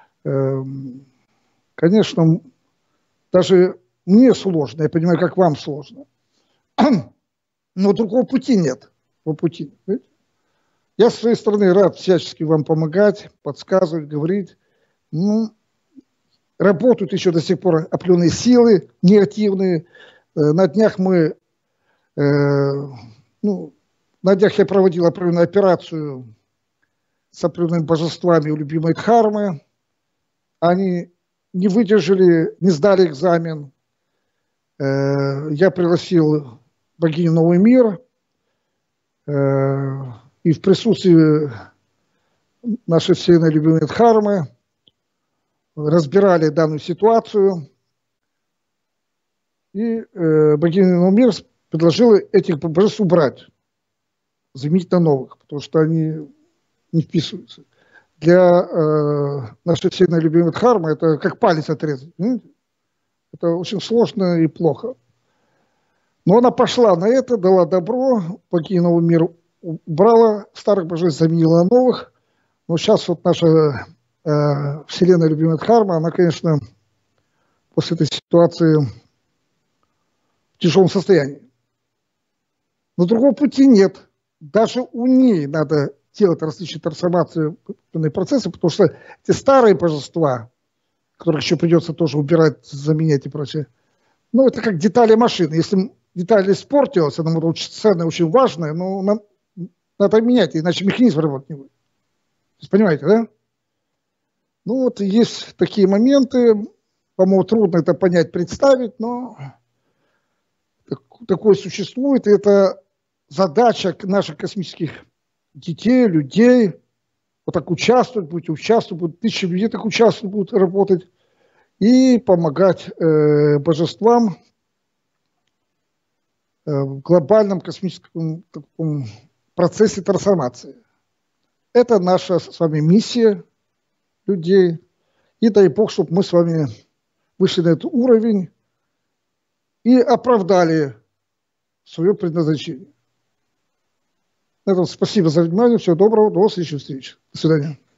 Конечно, даже мне сложно, я понимаю, как вам сложно. Но другого пути нет. по пути. Видите? Я с своей стороны рад всячески вам помогать, подсказывать, говорить. Ну, работают еще до сих пор определенные силы неактивные. На днях мы, э, ну, на днях я проводил определенную операцию с определенными божествами у любимой Дхармы. Они не выдержали, не сдали экзамен. Э, я пригласил богиню Новый мир. Э, и в присутствии нашей всей любимой Дхармы разбирали данную ситуацию. И э, богиня Новый мир предложила этих божеств убрать, заменить на новых, потому что они не вписываются. Для э, нашей всей любимой Дхармы это как палец отрезать. Понимаете? Это очень сложно и плохо. Но она пошла на это, дала добро, богиня Новый мир убрала старых божеств, заменила новых. Но сейчас вот наша э, вселенная любимая Дхарма, она, конечно, после этой ситуации в тяжелом состоянии. Но другого пути нет. Даже у ней надо делать различные трансформации, процессы, потому что эти старые божества, которых еще придется тоже убирать, заменять и прочее, ну, это как детали машины. Если деталь испортилась, она может очень ценная, очень важная, но нам надо менять, иначе механизм работать не будет. То есть, понимаете, да? Ну, вот есть такие моменты, по-моему, трудно это понять, представить, но такое существует, и это задача наших космических детей, людей, вот так участвовать, будете участвовать, будут тысячи людей так участвовать, будут работать и помогать э, божествам э, в глобальном космическом таком процессе трансформации. Это наша с вами миссия людей. И дай Бог, чтобы мы с вами вышли на этот уровень и оправдали свое предназначение. На этом спасибо за внимание. Всего доброго. До следующей встречи. До свидания.